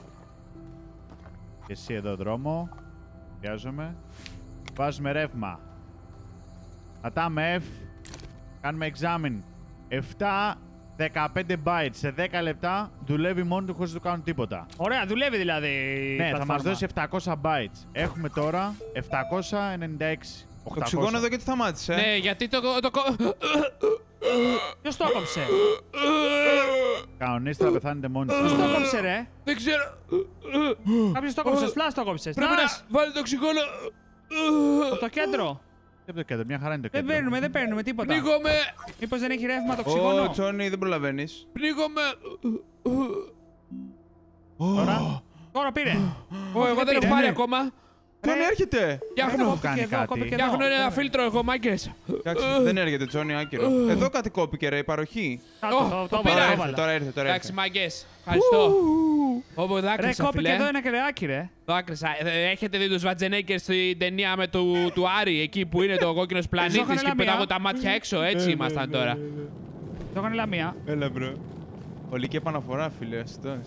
Και εσύ εδώ δρόμο. Βιάζομαι. Βάζουμε ρεύμα. Πατάμε F. Κάνουμε examine. επτά δεκαπέντε bytes σε δέκα λεπτά δουλεύει μόνο του χωρίς να του κάνουν τίποτα. Ωραία, δουλεύει δηλαδή. η Ναι, θα πλατφόρμα. μας δώσει επτακόσια bytes. Έχουμε τώρα επτακόσια ενενήντα έξι. Το οξυγόνο εδώ και τι σταμάτησε. Ναι, γιατί το... το, το... Ποιος το έκοψε? Κανονίστε να πεθάνετε μόνοι Ποιος σας. το έκοψε, ρε? Δεν ξέρω. Κάποιος το έκοψε, Σλάς το έκοψε. Πρέπει Σλάς! να βάλει το οξυγόνο. Από το κέντρο. Και από το κέντρο, μια χαρά είναι το Δεν κέντρο. παίρνουμε, δεν παίρνουμε τίποτα. Πνίγομαι. Μήπως δεν έχει ρεύμα το Ω, οξυγόνο? Τσόνι, δεν προλαβαίνεις. Πνίγομαι. Τώρα, Τώρα πήρε. Ω, εγώ δεν πήρε, έχω πάρει ναι. ακόμα. Τσόνι έρχεται! Φτιάχνω. έχω κάνει εδώ, κάτι. κόπηκε εδώ. Φτιάχνω ένα φίλτρο εγώ, μάγκες. Εντάξει, δεν έρχεται Τσόνι, άκυρο. Εδώ κάτι κόπηκε ρε, η παροχή. Κάτω, Ω, το- το το πήρα. έβαλα, Τώρα το ήρθε, έβαλα. τώρα ήρθε, τώρα Εντάξει, ήρθε. μάγκες. Ευχαριστώ. Όπο Ρε, δάκρυσα, κόπηκε εδώ φίλε. ένα κρεάκι, ρε. Δάκρυσα. Ε, Έχετε δει τους Βατζενέκερ στην ταινία με του, του Άρη, εκεί που είναι το κόκκινος πλανήτης Ζώχανε και λαμία. πετάγω τα μάτια έξω. Έτσι ήμασταν τώρα. Το έκανε λαμία. Έλα, μπρο. Ολική επαναφορά, φίλε, αστός.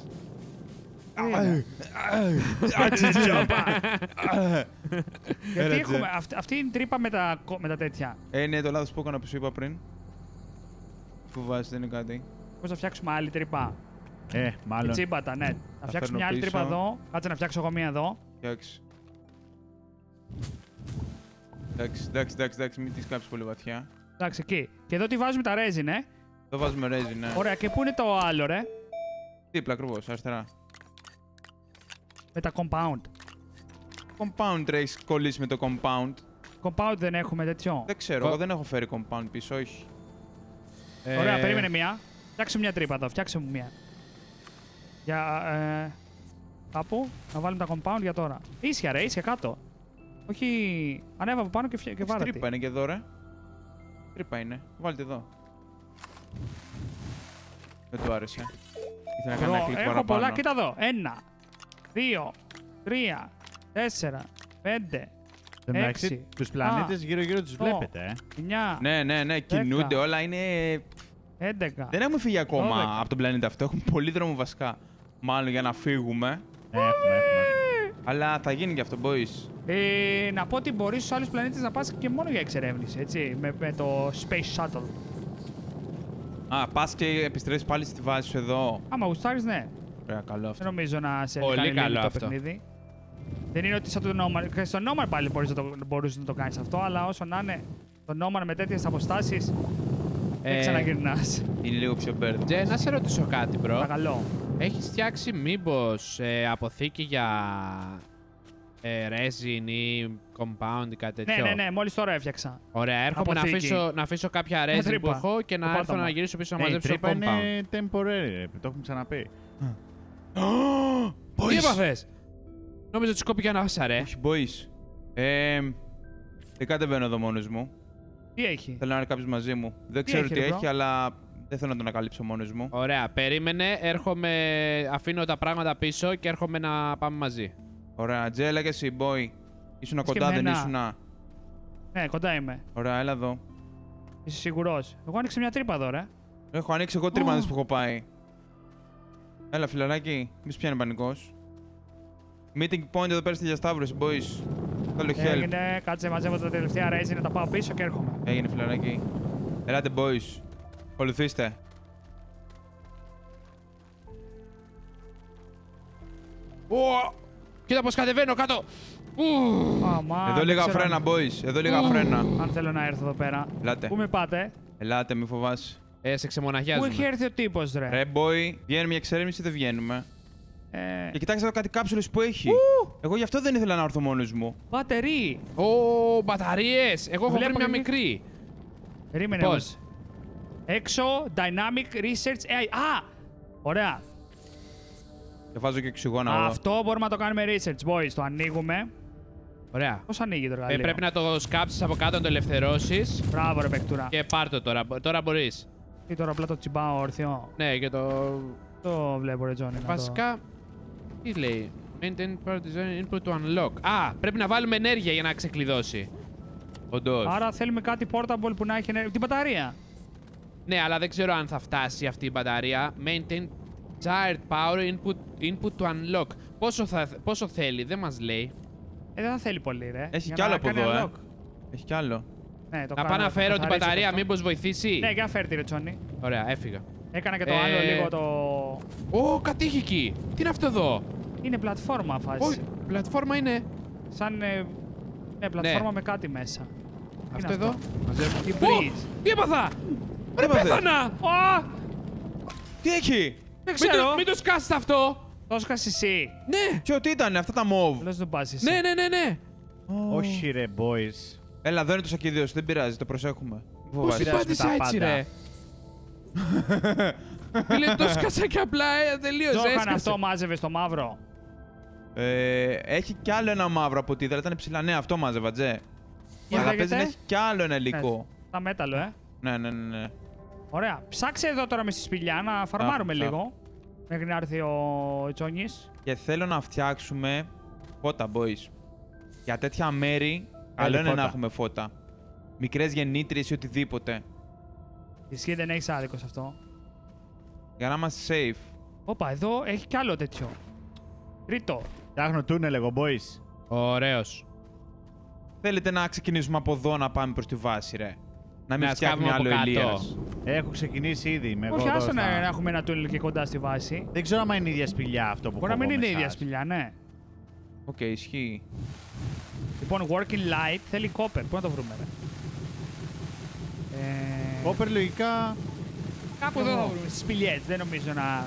Γιατί Έλα, έχουμε. Αυτή, αυτή είναι η τρύπα με τα, κο- με τα τέτοια. Ε, ναι, το λάθος που έκανα που σου είπα πριν. Που βάζεις, δεν είναι κάτι. Πώς θα φτιάξουμε άλλη τρύπα. ε, μάλλον. Τσίμπατα, ναι. Θα φτιάξουμε φέρνω μια άλλη πίσω. τρύπα εδώ. Κάτσε να φτιάξω εγώ μία εδώ. Εντάξει. Εντάξει, εντάξει, εντάξει, εντάξει, μην τη κάψεις πολύ βαθιά. Εντάξει, εκεί. Και εδώ τι βάζουμε τα resin, ε. Το βάζουμε resin, ναι. Ωραία, και πού είναι το άλλο, ρε. Δίπλα, ακριβώς, αριστερά. Με τα compound. Compound ρε, έχεις κολλήσει με το compound. Compound δεν έχουμε τέτοιο. Δεν ξέρω, Ω. εγώ δεν έχω φέρει compound πίσω, όχι. Ωραία, Ε, περίμενε μία. Φτιάξε μια τρύπα εδώ, φτιάξε μου μία. Για. Ε, κάπου να βάλουμε τα compound για τώρα. Ίσια, ρε, ίσια κάτω. Όχι. Ανέβα από πάνω και, φυ... και βάρα τη. Τρύπα είναι και εδώ, ρε. Τρύπα είναι. Βάλτε εδώ. Δεν του άρεσε. Ήθελα να κάνει ένα κλικ Έχω παραπάνω. πολλά, κοίτα εδώ. Ένα, δύο, τρία, τέσσερα, πέντε, Εντάξει, έξι, τους πλανήτες γύρω-γύρω τους οκτώ, βλέπετε, ε. εννιά, Ναι, ναι, ναι. Κινούνται όλα. Είναι. έντεκα. Δεν έχουμε φύγει ακόμα δώδεκα. από τον πλανήτη αυτό. Έχουμε πολύ δρόμο βασικά. Μάλλον για να φύγουμε. Έχουμε, έχουμε. Αλλά θα γίνει και αυτό, boys. Ε, να πω ότι μπορείς στους άλλους πλανήτες να πας και μόνο για εξερεύνηση, έτσι, με, με το Space Shuttle. Α, πας και επιστρέφεις πάλι στη βάση σου εδώ. Άμα γουστάρεις, ναι. Ωραία, καλό Δεν αυτό. νομίζω να σε Πολύ κάνει καλό λίγο το αυτό. παιχνίδι. Δεν είναι ότι σαν το Nomad. Και στο Nomad πάλι μπορείς να το, μπορείς να το κάνεις αυτό, αλλά όσο να είναι, το Nomad με τέτοιες αποστάσεις δεν Ε, ξαναγυρνάς. Είναι λίγο πιο μπέρδο. Τζε, να σε ρωτήσω κάτι, bro. Παρακαλώ. Έχεις φτιάξει μήπως ε, αποθήκη για ε, resin ή compound ή κάτι τέτοιο? Ναι, ναι, ναι, μόλις τώρα έφτιαξα. Ωραία, έρχομαι να Αποθήκη. αφήσω, να αφήσω κάποια resin που τρύπα. έχω και Το να έρθω πάτωμα. να γυρίσω πίσω να Ναι, η μαζέψω τρύπα compound. είναι temporary, ρε. Το έχουμε ξαναπεί. Τι έπαθες? Νόμιζα ότι σκόπηκε ένα άσα, ρε. Όχι, boys. Ε, δεν κατεβαίνω εδώ μόνος μου. Τι έχει. Θέλω να είναι κάποιος μαζί μου. Δεν ξέρω έχει, τι ρε, bro? έχει, αλλά δεν θέλω να τον ανακαλύψω μόνος μου. Ωραία, περίμενε, έρχομαι, αφήνω τα πράγματα πίσω και έρχομαι να πάμε μαζί. Ωραία, Τζε, έλα και εσύ, boy. Ήσουνα Ως και κοντά, δεν εμένα. ήσουνα. Ναι, κοντά είμαι. Ωραία, έλα εδώ. Είσαι σίγουρος. Εγώ άνοιξα μια τρύπα εδώ, ρε. Έχω ανοίξει εγώ τρίμανες που έχω πάει. Έλα, φιλαράκι, μη σου πιάνει πανικός. Meeting point εδώ πέρα στη διασταύρωση, boys. Θέλω help. Έγινε, κάτσε μαζεύω τα τελευταία resin να τα πάω πίσω και έρχομαι. Έγινε, φιλαράκι. Ελάτε, boys. Ακολουθήστε. Ω, κοίτα πως κατεβαίνω κάτω. Ου. Αμά, Εδώ δεν λίγα ξέρω φρένα, αν- boys. Εδώ λίγα φρένα. Αν θέλω να έρθω εδώ πέρα. Ελάτε. Πού με πάτε. Ελάτε, μη φοβάσαι. Ε, σε Πού ξεμοναχιάζουμε. έχει έρθει ο τύπος, ρε. Ρε, boy, βγαίνουμε για εξερεύνηση ή δεν βγαίνουμε. Ε, Και κοιτάξτε εδώ κάτι κάψουλες που έχει. Εγώ γι' αυτό δεν ήθελα να έρθω μόνος μου. μπατερί. Ω, μπαταρίες. Εγώ έχω βρει Βλέπω μια και- μικρή. Περίμενε Πώς? όμως. Έξω, Dynamic Research έι άι. Α! Ωραία. Και βάζω και οξυγόνα εδώ. Αυτό μπορούμε να το κάνουμε research, boys. Το ανοίγουμε. Ωραία. Πώς ανοίγει το Ε, εργαλείο. πρέπει να το σκάψεις από κάτω, να το ελευθερώσεις. Μπράβο, ρε παικτούρα. Και πάρ' το τώρα. Τώρα μπορείς. Τι τώρα απλά το τσιμπάω όρθιο. Ναι, και το... Το βλέπω, ρε Τζόνι. να το- Βασικά, τι λέει. Maintain power design input to unlock. Α, πρέπει να βάλουμε ενέργεια για να ξεκλειδώσει. Όντως. Άρα θέλουμε κάτι portable που να έχει ενέργεια. Την μπαταρία. Ναι, αλλά δεν ξέρω αν θα φτάσει αυτή η μπαταρία. Maintain desired power input, input to unlock. Πόσο, θα, πόσο θέλει, δεν μας λέει. Ε, δεν θα θέλει πολύ, ρε. Έχει Για κι να άλλο από κάνει εδώ, ε. unlock. Έχει κι άλλο. Ναι, το Να κάνω, πάω να το φέρω την καθαρίσω μπαταρία, αυτό. μήπως βοηθήσει. Ναι, για φέρ τη, ρε Τζόνι. Ωραία, έφυγα. Έκανα και το Ε, άλλο λίγο το... Ω, κατήχικη! Τι είναι αυτό εδώ? Είναι πλατφόρμα φάση. Όχι, πλατφόρμα είναι. Σαν. Ε, ναι, πλατφόρμα με κάτι μέσα. Τι Αυτό είναι εδώ. Μαζεύω. Τι Ω, breeze. τι έπαθα! Ρε, έπαθες? πέθανα! Α! Τι έχει! Δεν Μην ξέρω. το, μην το σκάσεις αυτό! Το σκάσεις εσύ. Ναι! Ποιο, τι ήταν αυτά τα μοβ. Λες να το πας εσύ. Ναι, ναι, ναι, ναι! Όχι, ρε, boys. Έλα, εδώ είναι το σακίδιος, δεν πειράζει, το προσέχουμε. Μη Πώς φοβάσαι. πειράζει, υπάτησα με τα έτσι, πάντα. ρε! Φίλε, το σκάσα και απλά ε, τελείωσε, Τζόχαν, έσκασε. αυτό μάζευε στο μαύρο. Ε, έχει κι άλλο ένα μαύρο από ό,τι είδα, ήταν ψηλά. Ναι, αυτό μάζευα, Τζε. Πώς Αλλά λέγεται? παίζει να έχει κι άλλο ένα υλικό. Τα μέταλλο, ε. Ναι, ναι, ναι, ναι. Ωραία. Ψάξε εδώ τώρα με στη σπηλιά να φαρμάρουμε Ψάχνω, λίγο. Μέχρι να έρθει ο Τζόνις. Και θέλω να φτιάξουμε φώτα, boys. Για τέτοια μέρη, καλό είναι φώτα. να έχουμε φώτα. Μικρές γεννήτριες ή οτιδήποτε. Ισχύει, δεν έχεις άδικο σε αυτό. Για να είμαστε safe. Όπα, εδώ έχει κι άλλο τέτοιο. Τρίτο. Φτιάχνω τούνελ εγώ, boys. Ωραίος. Θέλετε να ξεκινήσουμε από εδώ να πάμε προς τη βάση, ρε. Να μην Να φτιάχνει σκάβουμε άλλο από κάτω. Ηλίας. Έχω ξεκινήσει ήδη. Είμαι εγώ Όχι, εδώ άστο να, στα- να έχουμε ένα τούνελ και κοντά στη βάση. Δεν ξέρω αν είναι η ίδια σπηλιά αυτό που Μπορεί να μην είναι η φοβόμαι ίδια σας. σπηλιά, ναι. Οκ, ισχύει. Λοιπόν, working light θέλει copper. Πού να το βρούμε, ρε. Ε, Κόπερ λογικά. Κάπου εδώ θα βρούμε. Στις σπηλιές. Δεν νομίζω να.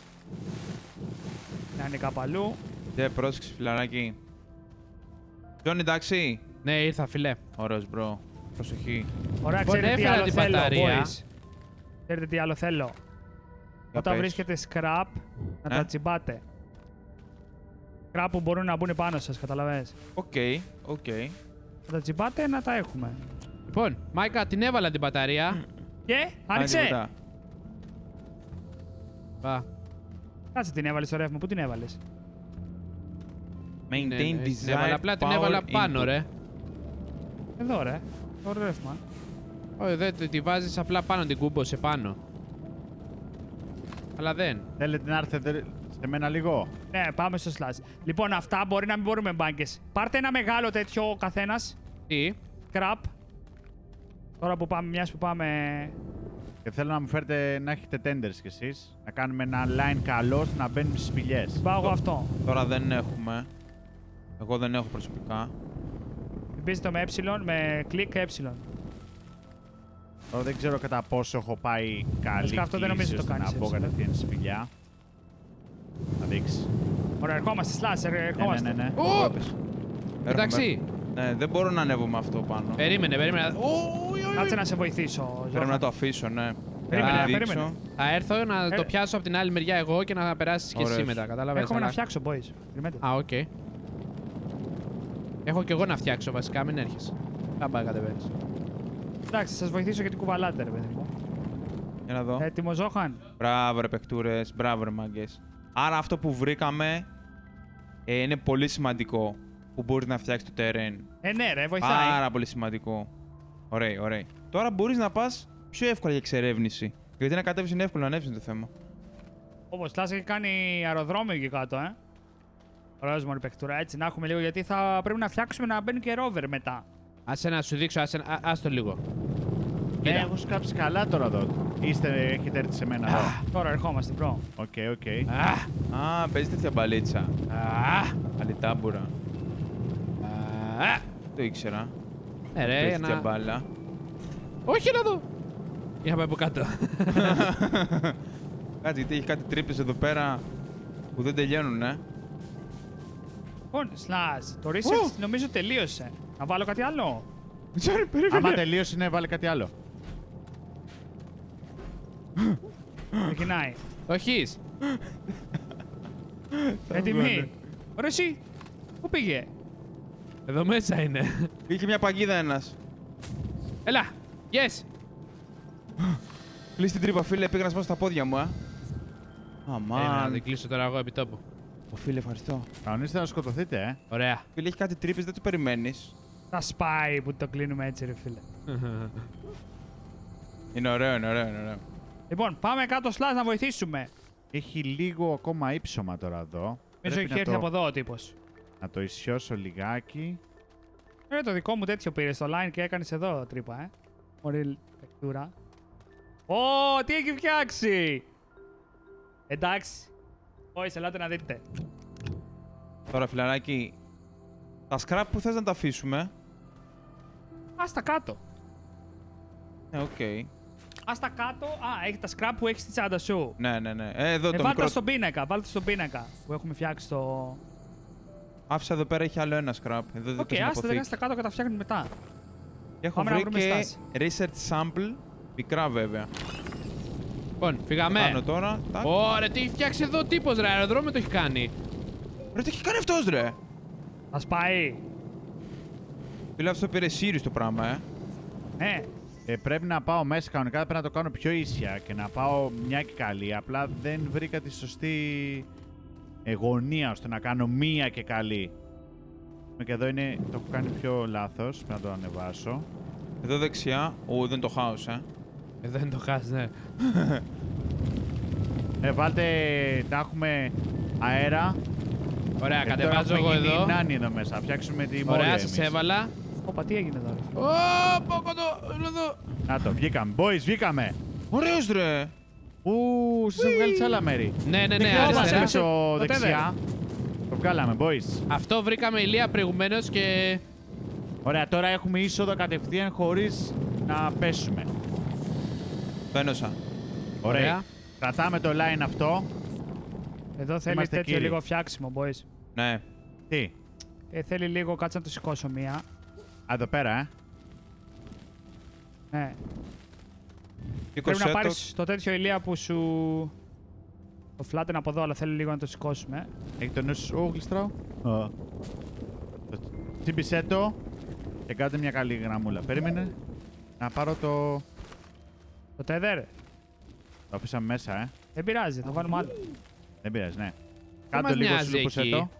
να είναι κάπου αλλού. Και πρόσεξε, φιλαράκι. Τζον, εντάξει. Ναι, ήρθα, φιλέ. Ωραίος, μπρο. Προσοχή. Ωραία, Λοιπόν, ξέρετε τι έφερα άλλο την θέλω, μπαταρία. boys. Ξέρετε τι άλλο θέλω. Για Όταν πες. βρίσκετε scrap, να Ε? τα τσιμπάτε. Κράπ που μπορούν να μπουν πάνω σας, καταλαβες. Οκ, οκ. Θα τα τσιμπάτε να τα έχουμε. Λοιπόν, Μάικα, την έβαλα την μπαταρία. Και, άνοιξε! Τίποτα. Πα. Κάτσε την έβαλες στο ρεύμα, πού την έβαλες? Ναι, ναι, Maintain την desired έβαλα, απλά την power έβαλα πάνω, input. ρε. Εδώ ρε, το ρεύμα. Όχι, δεν τη βάζεις απλά πάνω την κούμπο πάνω. Αλλά δεν. Θέλετε να έρθετε σε μένα λίγο. Ναι, πάμε στο slash. Λοιπόν, αυτά μπορεί να μην μπορούμε μπάνκες. Πάρτε ένα μεγάλο τέτοιο ο καθένας. Τι. Κραπ. Τώρα που πάμε, μιας που πάμε... Και θέλω να μου φέρετε να έχετε tenders κι εσείς. Να κάνουμε ένα line καλό ώστε να μπαίνουν στις σπηλιές. Πάω εγώ αυτό. Τώρα δεν έχουμε. Εγώ δεν έχω προσωπικά. Μπείτε το με ε, με κλικ ε. Τώρα δεν ξέρω κατά πόσο έχω πάει καλή Βασικά, αυτό δεν νομίζω κλίση το ώστε κάνεις να μπω έτσι, κατευθείαν στη σπηλιά. Θα δείξει. Ωραία, ερχόμαστε, slash, Ναι, ερχόμαστε. ναι, ναι. Ω! Εγώ έπεσα. Εντάξει. Έρχομαι. Ναι, δεν μπορώ να ανέβω με αυτό πάνω. Περίμενε, περίμενε. Ω, ω, ω, ω. Κάτσε να σε βοηθήσω. Πρέπει Ζώχα. να το αφήσω, ναι. Περίμενε, Να περίμενε. δείξω. Θα έρθω να το Ε. πιάσω από την άλλη μεριά εγώ και να περάσεις και εσύ Ωραίος. μετά. Κατάλαβες. Έχουμε να αλλά- φτιάξω, boys. Περιμένετε. Α, οκ. Έχω κι εγώ να φτιάξω βασικά, μην έρχεσαι. Κάμπα κατεβαίνεις. Εντάξει, σας βοηθήσω γιατί κουβαλάτε, ρε παιδί μου. Για να δω. Έτοιμο, Ζώχαν. Μπράβο ρε παιχτούρες, μπράβο ρε μάγκες. Άρα αυτό που βρήκαμε ε, είναι πολύ σημαντικό που μπορείς να φτιάξεις το terrain. Ε, ναι, ρε, βοηθάει. Πάρα πολύ σημαντικό. Ωραία, ωραία. Τώρα μπορείς να πας πιο εύκολα για εξερεύνηση. Γιατί να κατέβεις είναι εύκολο, να ανέβεις είναι το θέμα. Όπως Λάς έχει κάνει αεροδρόμιο εκεί κάτω, ε. Ωραίος μωρή παιχτούρα, έτσι να έχουμε λίγο γιατί θα πρέπει να φτιάξουμε να μπαίνουν και rover μετά. Άσε να σου δείξω, άσε, α, άστο λίγο. Ναι, Κοίτα. έχω σκάψει καλά τώρα εδώ. Είστε, έχετε έρθει σε μένα εδώ. Τώρα ερχόμαστε, bro. Οκ, οκ. Α, Α, παίζει τέτοια μπαλίτσα. α, Αλιτάμπουρα. α. Το ήξερα. Ε, ρε, Παίζει για τέτοια να... μπάλα. Όχι, να δω. Είχα πάει από κάτω. Κάτσε, γιατί έχει κάτι τρύπες εδώ πέρα που δεν τελειώνουν, ε. Λοιπόν, Slash, το research νομίζω τελείωσε. Να βάλω κάτι άλλο. Sorry, περίμενε. Άμα τελείωσε, ναι, βάλε κάτι άλλο. Ξεκινάει. Το έχεις. Έτοιμοι. Ωραία, εσύ. Πού πήγε? Εδώ μέσα είναι. Είχε μια παγίδα ένας. Έλα. Yes. Κλείς την τρύπα, φίλε, πήγα να σπάσω στα πόδια μου, ε. Ε, να Αμάν. την κλείσω τώρα εγώ επί τόπου. Ω, φίλε, ευχαριστώ. Κανονίστε να σκοτωθείτε, ε. Ωραία. Φίλε, έχει κάτι τρύπες, δεν το περιμένεις. Θα σπάει που το κλείνουμε έτσι, ρε φίλε. Είναι ωραίο, είναι ωραίο, είναι ωραίο. Λοιπόν, πάμε κάτω, Slash, να βοηθήσουμε. Έχει λίγο ακόμα ύψωμα τώρα εδώ. Νομίζω Πρέπει έχει να έρθει το- από εδώ ο τύπος. Να το ισιώσω λιγάκι. Ε, το δικό μου τέτοιο πήρε στο line και έκανες εδώ τρύπα, ε. Ωραία παικτούρα. Ω, τι έχει φτιάξει! Εντάξει. Όχι, ελάτε να δείτε. Τώρα, φιλαράκι, τα scrap που θες να τα αφήσουμε. Ας τα κάτω. Ναι, οκ. Ας τα κάτω. Α, έχει τα scrap που έχει στη τσάντα σου. Ναι, ναι, ναι. Ε, εδώ Ε, το βάλτε μικρό. στον πίνακα, βάλτε στον πίνακα που έχουμε φτιάξει το... Άφησα εδώ πέρα, έχει άλλο ένα scrap. Εδώ Οκ, δίπλα στην άστε δεν αποθήκη. τα κάτω και τα φτιάχνουμε μετά. Και έχω Πάμε να βρει βρούμε και στάση. research sample, μικρά βέβαια. Λοιπόν, Κάνω φύγαμε. τώρα. τάκ. Ωραία, τι έχει φτιάξει εδώ ο τύπος, ρε. Αεροδρόμιο το έχει κάνει. Ρε, τι έχει κάνει αυτός, ρε. Θα σπάει. Φίλε, αυτό πήρε Sirius το πράγμα, ε. Ναι. Ε, πρέπει να πάω μέσα κανονικά, πρέπει να το κάνω πιο ίσια και να πάω μια και καλή. Απλά δεν βρήκα τη σωστή ε, γωνία ώστε να κάνω μία και καλή. Και εδώ είναι, το έχω κάνει πιο λάθος, πρέπει να το ανεβάσω. Εδώ δεξιά. Ω, εδώ είναι το house, ε. Εδώ είναι το χάς, ναι. Ε, βάλτε, να έχουμε αέρα. Ωραία, Ε, τώρα κατεβάζω εγώ έχουμε γίνει εδώ. νάνι εδώ μέσα, φτιάξουμε τη μόρια Ωραία, εμείς. σας έβαλα. Όπα, τι έγινε εδώ, ρε. Ω, πω κοντό, είναι εδώ. Να το, βγήκαμε. Boys, βγήκαμε. Ωραίος, ρε. Ου, σας έχω βγάλει σε άλλα μέρη. Ναι, ναι, Δεν ναι, χρειάζεται να αριστερά. πέσω Ποτέ δεν. δεξιά. Το βγάλαμε, boys. Αυτό βρήκαμε ηλία προηγουμένως και... Ωραία, τώρα έχουμε είσοδο κατευθείαν χωρίς να πέσουμε. Το ένωσα. Ωραία. Ωραία. Κρατάμε το line αυτό. Εδώ θέλει Είμαστε τέτοιο κύριοι. λίγο φτιάξιμο, boys. Ναι. Τι, Ε, θέλει λίγο, κάτσε να το σηκώσω μία. α, εδώ πέρα, ε. Ναι. Σήκωσέ Πρέπει να το. πάρεις το τέτοιο ηλία που σου... Το flatten από εδώ, αλλά θέλει λίγο να το σηκώσουμε. Έχει το νου σου. Ω, γλιστράω. Α. Το- Τσίμπησέ το και κάντε μια καλή γραμμούλα. Περίμενε να πάρω το. Το tether. Το αφήσαμε μέσα, ε. Δεν πειράζει, θα βάλουμε άλλο. Δεν πειράζει, ναι. Δεν Κάτω μας λίγο νοιάζει σλούπουσε εκεί. το.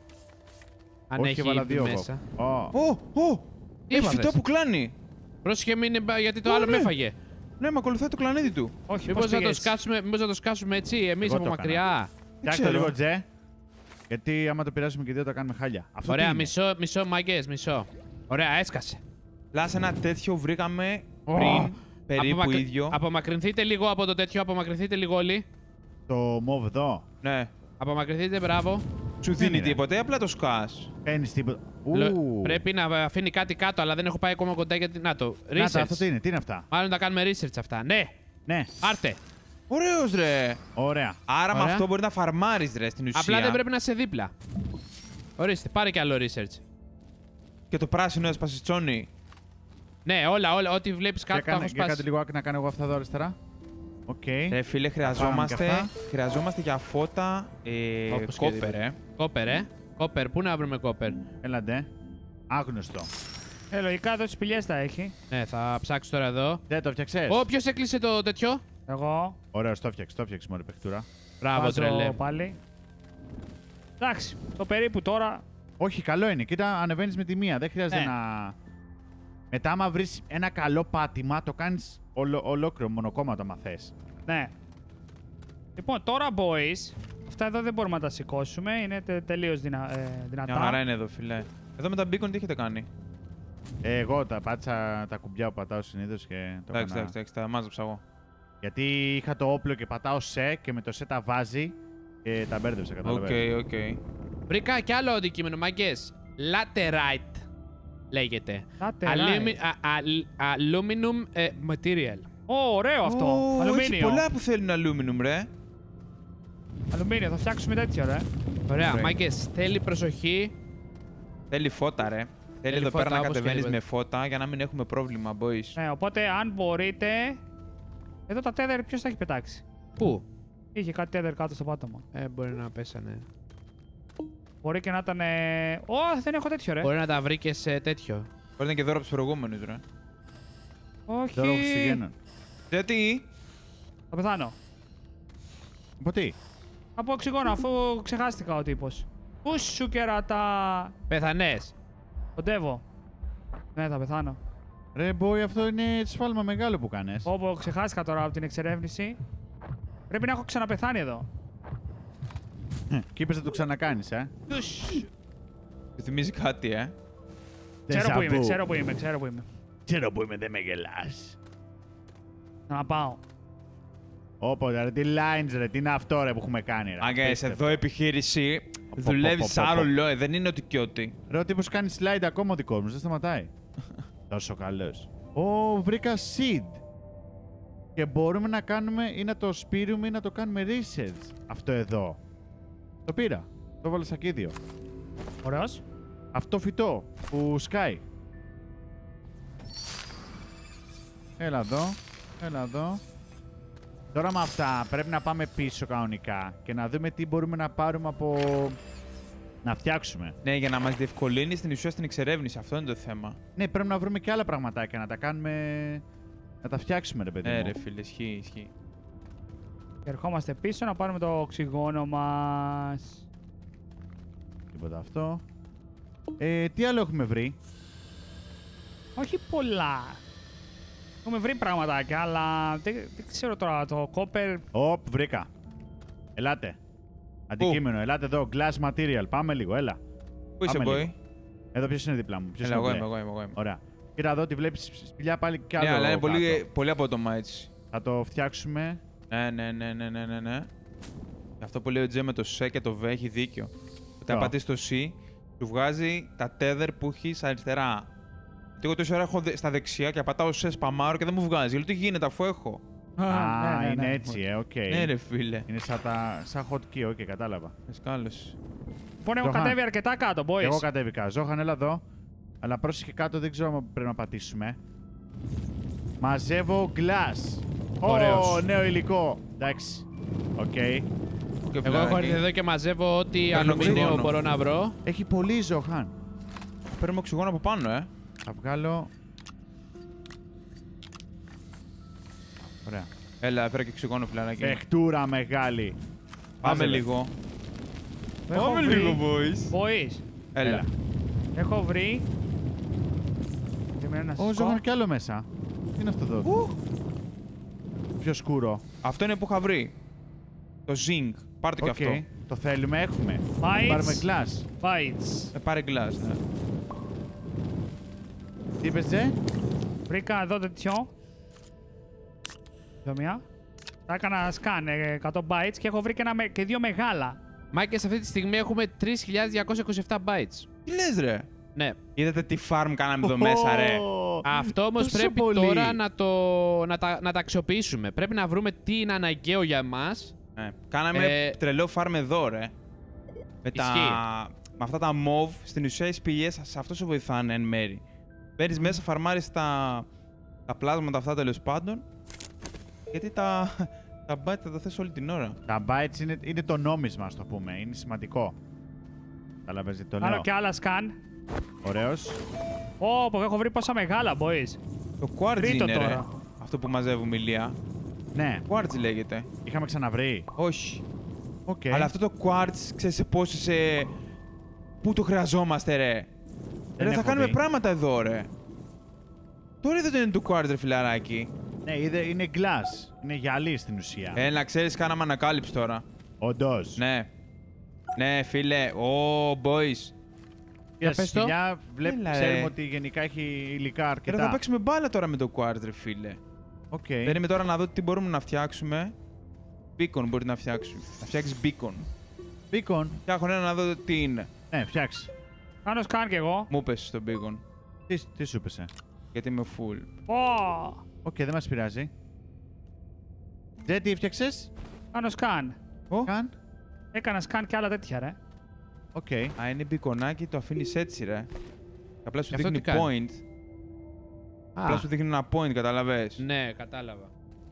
Αν Όχι, έχει έβαλα δύο εγώ. μέσα. Ω. Ω, ω! Έχει είπατε? φυτό που κλάνει. Πρόσεχε, μην είναι γιατί το άλλο με έφαγε. Ναι, με ακολουθάει το κλανίδι του. Όχι, Μήπως πώς να, το πήγες? σκάσουμε, μήπως να το σκάσουμε έτσι, εμείς Εγώ από το μακριά. Φτιάξτε το ξέρω. λίγο τζε. Γιατί άμα το πειράσουμε και δύο, τα κάνουμε χάλια. Αυτό τι Ωραία, είναι? μισό, μισό μάγκες, μισό. Ωραία, έσκασε. Λάς ένα τέτοιο βρήκαμε Ω. πριν, περίπου Απομακρυ- ίδιο. Απομακρυνθείτε λίγο από το τέτοιο, απομακρυνθείτε λίγο όλοι. Το μοβ εδώ. Ναι. Απομακρυνθείτε, μπράβο. Σου δίνει είναι. τίποτα ή απλά το σκάς. Παίρνει τίποτα. Λο- Ου. Πρέπει να αφήνει κάτι κάτω, αλλά δεν έχω πάει ακόμα κοντά γιατί. Να το. Να τα, αυτό Research. τι είναι, τι είναι αυτά. Μάλλον τα κάνουμε research αυτά. Ναι, Ναι, πάρτε. Ωραίος ρε. ωραία. Άρα με Ωραία. αυτό μπορεί να φαρμάρεις ρε στην ουσία. Απλά δεν πρέπει να είσαι δίπλα. Ορίστε, πάρε κι άλλο research. Και το πράσινο έσπασε τσόνι. Ναι, όλα, όλα. Ό,τι βλέπει Για κάτω τα κάνε, έχω για κάτι σπάσει. λίγο άκρη να κάνω εγώ αυτά εδώ αριστερά. Οκ. Ρε φίλε, και χρειαζόμαστε, αυτά. χρειαζόμαστε για φώτα ε, Όπως και κόπερ, ε. Κόπερ, ε. Κόπερ, πού να βρούμε κόπερ. Έλαντε. Άγνωστο. Ε, λογικά εδώ τις πηγές τα έχει. Ναι, θα ψάξω τώρα εδώ. Δεν το φτιάξες. Ω, ποιο έκλεισε το τέτοιο. Εγώ. Ωραίο, το φτιάξε, το φτιάξε μωρέ παιχτούρα. Μπράβο, βάζω τρελέ. πάλι. Εντάξει, το περίπου τώρα. Όχι, καλό είναι. Κοίτα, ανεβαίνει με τη μία. Δεν χρειάζεται Ναι. να. Μετά, άμα βρει ένα καλό πάτημα, το κάνει ολο, ολόκληρο μονοκόμματο, άμα θες. Ναι. Λοιπόν, τώρα boys, αυτά εδώ δεν μπορούμε να τα σηκώσουμε. Είναι τε, τελείως δυνα, ε, δυνατά. Μια χαρά είναι εδώ, φίλε. Εδώ με τα beacon τι έχετε κάνει. Ε, εγώ τα πάτησα τα κουμπιά που πατάω συνήθω και το Εντάξει, έκανα. εντάξει, εντάξει, τα μάζεψα εγώ. Γιατί είχα το όπλο και πατάω σε και με το σε τα βάζει και τα μπέρδεψα, Οκ, καταλαβαίνω. οκ. Βρήκα κι άλλο αντικείμενο, μαγκέ. Laterite λέγεται. Laterite. Alumi- α- α- Aluminum ε, material. Ω, ωραίο αυτό. Ω, Έχει Αλουμίνιο. πολλά που θέλουν aluminum, ρε. Αλουμίνιο, θα φτιάξουμε τέτοιο, ρε. Ωραία, Ωραία. μάγκε. Θέλει προσοχή. Θέλει φώτα, ρε. Θέλει εδώ φώτα, πέρα να όπως και κατεβαίνεις τίποτα. με φώτα για να μην έχουμε πρόβλημα, boys. Ναι, οπότε αν μπορείτε. Εδώ τα tether ποιος τα έχει πετάξει. Πού? Είχε κάτι tether κάτω στο πάτωμα. Ε, μπορεί να πέσανε. Μπορεί και να ήταν. ε, Ω, δεν έχω τέτοιο, ρε. Μπορεί να τα βρει και σε τέτοιο. Μπορεί να είναι και δώρο από τους προηγούμενους, ρε. Όχι. Δώρο Χριστουγέννων. Γιατί? Θα πεθάνω. Από τι. Από οξυγόνο, αφού ξεχάστηκα ο τύπος. Πού σου κερατά. Πεθανέ. Κοντεύω. Ναι, θα πεθάνω. Ρε, boy, αυτό είναι σφάλμα μεγάλο που κάνεις. Όπω ξεχάστηκα τώρα από την εξερεύνηση. Πρέπει να έχω ξαναπεθάνει εδώ. Και είπες να το ξανακάνεις, ε. Τους. Σου θυμίζει κάτι, ε. Ξέρω που είμαι, Déjà vu. ξέρω που είμαι, ξέρω που είμαι. Ξέρω που είμαι, δεν με γελάς. Να πάω. Όποτε, ρε, τι lines, ρε, τι είναι αυτό, ρε, που έχουμε κάνει, ρε. Άγκες, Απίστευτο. εδώ επιχείρηση πω, δουλεύει πω, πω, σαν πω. ρολόι, δεν είναι ότι και ότι. Ρε, ο τύπος κάνει slide ακόμα ο δικός μου, δεν σταματάει. Τόσο καλός. Ω, βρήκα seed. Και μπορούμε να κάνουμε ή να το σπείρουμε ή να το κάνουμε research. Αυτό εδώ. Το πήρα. Το βάλω σακίδιο. Ωραίος. Αυτό φυτό που σκάει. Έλα εδώ. Έλα εδώ. Τώρα με αυτά πρέπει να πάμε πίσω κανονικά και να δούμε τι μπορούμε να πάρουμε από... να φτιάξουμε. Ναι, για να μας διευκολύνει στην ουσία στην εξερεύνηση. Αυτό είναι το θέμα. Ναι, πρέπει να βρούμε και άλλα πραγματάκια να τα κάνουμε... να τα φτιάξουμε, ρε παιδί Ναι, μου. ρε φίλε, ισχύει, ισχύει. Και ερχόμαστε πίσω να πάρουμε το οξυγόνο μας. Τίποτα αυτό. Ε, τι άλλο έχουμε βρει. Όχι πολλά. Έχουμε βρει πραγματάκια, αλλά δεν, δεν ξέρω τώρα το κόπερ. Οπ, βρήκα. Ελάτε. Αντικείμενο, ελάτε εδώ. Glass material. Πάμε λίγο, έλα. Πού είσαι, Πάμε boy? λίγο. Εδώ ποιος είναι δίπλα μου. Ποιος Έλα, είναι εγώ μπλε? είμαι, εγώ είμαι, εγώ είμαι. Ωραία. Κοίτα εδώ, τη βλέπεις σπηλιά πάλι κι άλλο. Ναι, αλλά είναι πολύ, κάτω. πολύ απότομα έτσι. Θα το φτιάξουμε. Ναι, ναι, ναι, ναι, ναι, ναι, ναι. Γι' αυτό που λέει ο Τζέ με το σε και το βε έχει δίκιο. Όταν Ποιο? πατήσεις το C, σου βγάζει τα tether που έχει αριστερά. Και εγώ τόση ώρα έχω δε- στα δεξιά και πατάω σε σπαμάρω και δεν μου βγάζει. Λέω τι γίνεται αφού έχω. Α, ναι, ναι, είναι ναι. έτσι, ε, οκ. Ναι, ρε φίλε. Είναι σαν, τα... σαν hot key, οκ, κατάλαβα. Εσκάλος. Λοιπόν, έχω Ζώχαν. κατέβει αρκετά κάτω, boys. Εγώ κατέβηκα. Ζώχαν, έλα εδώ. Αλλά πρόσεχε κάτω, δεν ξέρω αν πρέπει να πατήσουμε. Μαζεύω glass. Ω, Ωραίος. νέο υλικό. Εντάξει. Οκ. και Εγώ έχω φιλαράκι. έρθει εδώ και μαζεύω ό,τι Παίρνω αλουμίνιο οξυγόνο. μπορώ να βρω. Έχει πολύ ζωχάν. Παίρνουμε οξυγόνο από πάνω, ε. Θα βγάλω. Ωραία. Έλα, έφερα και οξυγόνο, φιλαράκι. Πεχτούρα μεγάλη. Πάμε Μάζευε. λίγο. Έχω Πάμε βρει- λίγο, boys. Boys, Έλα. Έλα. έχω βρει. Περιμένω να Ω, σας ζωχάν πω. κι άλλο μέσα. Τι είναι αυτό εδώ. Πιο σκούρο. Αυτό είναι που είχα βρει. Το zinc. Πάρτε Οκ. και αυτό. Το θέλουμε, έχουμε. Bites. Πάρουμε glass. Bites. Ε, πάρε glass, ναι. Τι είπες, Τζε? Βρήκα εδώ τέτοιο. Εδώ μία. Θα έκανα σκάν ε, εκατό bytes και έχω βρει και, ένα, με- και δύο μεγάλα. Μάικες, αυτή τη στιγμή έχουμε τρεις χιλιάδες διακόσια είκοσι επτά bytes. Τι λες, ρε. Ναι. Είδατε τι farm κάναμε εδώ μέσα, ρε. Ω, Αυτό όμως τόσο πρέπει πολύ. τώρα να, το, να, τα, να τα αξιοποιήσουμε. Πρέπει να βρούμε τι είναι αναγκαίο για μας. Ναι. Κάναμε Ε, τρελό farm εδώ, ρε. Με, τα... Ισχύει. με αυτά τα mauve, στην ουσία οι σπηλιές σε αυτό σε βοηθάνε εν μέρη. Μπαίνεις μέσα, φαρμάρεις τα... τα πλάσματα αυτά τέλος πάντων. Γιατί τα, τα bytes θα τα θες όλη την ώρα. Τα bytes είναι, είναι το νόμισμα, ας το πούμε. Είναι σημαντικό. Καταλαβαίνεις τι το Κάνω λέω. και άλλα σκάν. Ωραίος. Ω, πω, έχω βρει πόσα μεγάλα, boys. Το quartz Τρίτο είναι, ρε. τώρα. Αυτό που μαζεύουμε, Ηλία. Ναι, Quartz λέγεται. είχαμε ξαναβρει. Όχι. Οκ. Αλλά αυτό το quartz, ξέρεις σε πόσο σε... Πού το χρειαζόμαστε, ρε. Δεν Ρε, θα έχω κάνουμε δει. πράγματα εδώ, ρε. Τώρα δεν είναι του quartz, ρε φιλαράκι. Ναι, είδε, είναι glass. Είναι γυαλί στην ουσία. Ε, να ξέρεις, κάναμε ανακάλυψη τώρα. Όντως. Ναι. Ναι, φίλε. Ω, boys. Για πες το. σκυλιά, βλέπ, Έλα, ξέρουμε ρε. ότι γενικά έχει υλικά Ρε, αρκετά. θα παίξουμε μπάλα τώρα με το quartz, ρε φίλε. Οκ. Περίμενε τώρα να δω τι μπορούμε να φτιάξουμε. Beacon μπορεί να φτιάξουμε. Να φτιάξει beacon. Beacon. Φτιάχνω ένα να δω τι είναι. Ναι, φτιάξει. Κάνω σκάν κι εγώ. Μου πες στο beacon. Τι, τι σου πέσε. Γιατί είμαι full. Ω, Οκ, δεν μας πειράζει. Τζε, τι φτιάξες. κάνω σκάν. Ω, Καν. Έκανα σκάν και άλλα τέτοια, ρε. Οκ. α, είναι μπικονάκι, το αφήνεις έτσι, ρε. Απλά σου Και αυτό δείχνει τι κάνει? point. Απλά Α, σου δείχνει ένα point, καταλαβες. ναι, κατάλαβα.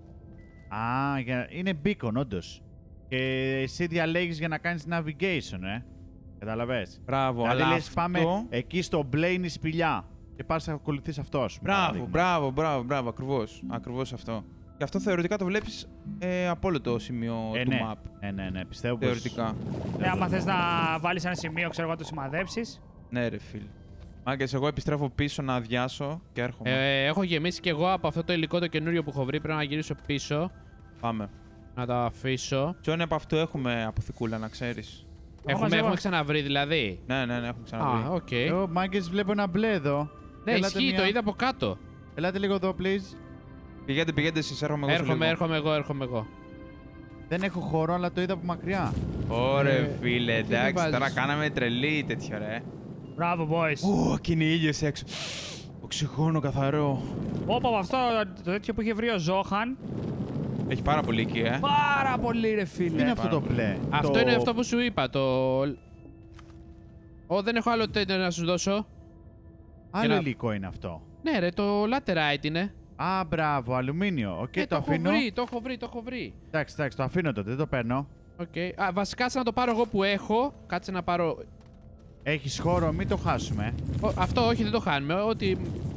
Α, για... είναι beacon, όντως. Και εσύ διαλέγεις για να κάνεις navigation, ε. Καταλαβες. Μπράβο, Δηλαδή αλλά λες, αυτό... πάμε εκεί στο Blaine σπηλιά. Και πας να ακολουθείς αυτό, ας πούμε. Μπράβο, παράδειγμα. μπράβο, μπράβο, μπράβο, ακριβώς. Ακριβώς αυτό. Και αυτό θεωρητικά το βλέπεις ε, από όλο το σημείο Ε, του ναι. map. Ε, ναι, ναι, πιστεύω πως... Θεωρητικά. Ε, άμα θες να βάλεις ένα σημείο, ξέρω εγώ, να το σημαδέψεις. Ναι, ρε φίλ. Μάγκες, εγώ επιστρέφω πίσω να αδειάσω και έρχομαι. Ε, έχω γεμίσει κι εγώ από αυτό το υλικό το καινούριο που έχω βρει. Πρέπει να γυρίσω πίσω. Πάμε. Να το αφήσω. Ποιον από αυτό έχουμε αποθηκούλα, να ξέρεις. Έχουμε, μαζεύω- έχουμε ξαναβρει δηλαδή. Ναι, ναι, ναι, έχουμε ξαναβρει. Α, οκ. Εγώ, μάγκες, βλέπω ένα μπλε εδώ. Ναι, Ελάτε ισχύει, μια- το είδα από κάτω. Ελάτε λίγο εδώ, please. Πηγαίνετε, πηγαίνετε εσείς, έρχομαι εγώ. σε Έρχομαι, λίγο. έρχομαι εγώ, έρχομαι εγώ. Δεν έχω χώρο, αλλά το είδα από μακριά. Ωραία, Ε, φίλε, τι εντάξει, δεν τώρα βάζεις? κάναμε τρελή τέτοια, ρε. Μπράβο, boys. Ω, και είναι ήλιος έξω. Οξυγόνο καθαρό. Όπα, από αυτό το τέτοιο που είχε βρει ο Ζόχαν. Έχει πάρα πολύ εκεί, ε. Πάρα πολύ, ρε Τι φίλε. είναι αυτό το μπλε. Αυτό το... είναι αυτό που σου είπα. Το. Ω, δεν έχω άλλο τέτοιο να σου δώσω. Άλλο να- υλικό είναι αυτό. Ναι, ρε, το laterite είναι. Α, μπράβο, αλουμίνιο. Οκ, Ε, το αφήνω. έχω βρει, το έχω βρει, το έχω βρει. Εντάξει, εντάξει, το αφήνω τότε, δεν το παίρνω. Okay. Α, βασικά, κάτσε να το πάρω εγώ που έχω. Κάτσε να πάρω. Έχεις χώρο, μην το χάσουμε. Ω, αυτό όχι, δεν το χάνουμε. Ό,τι.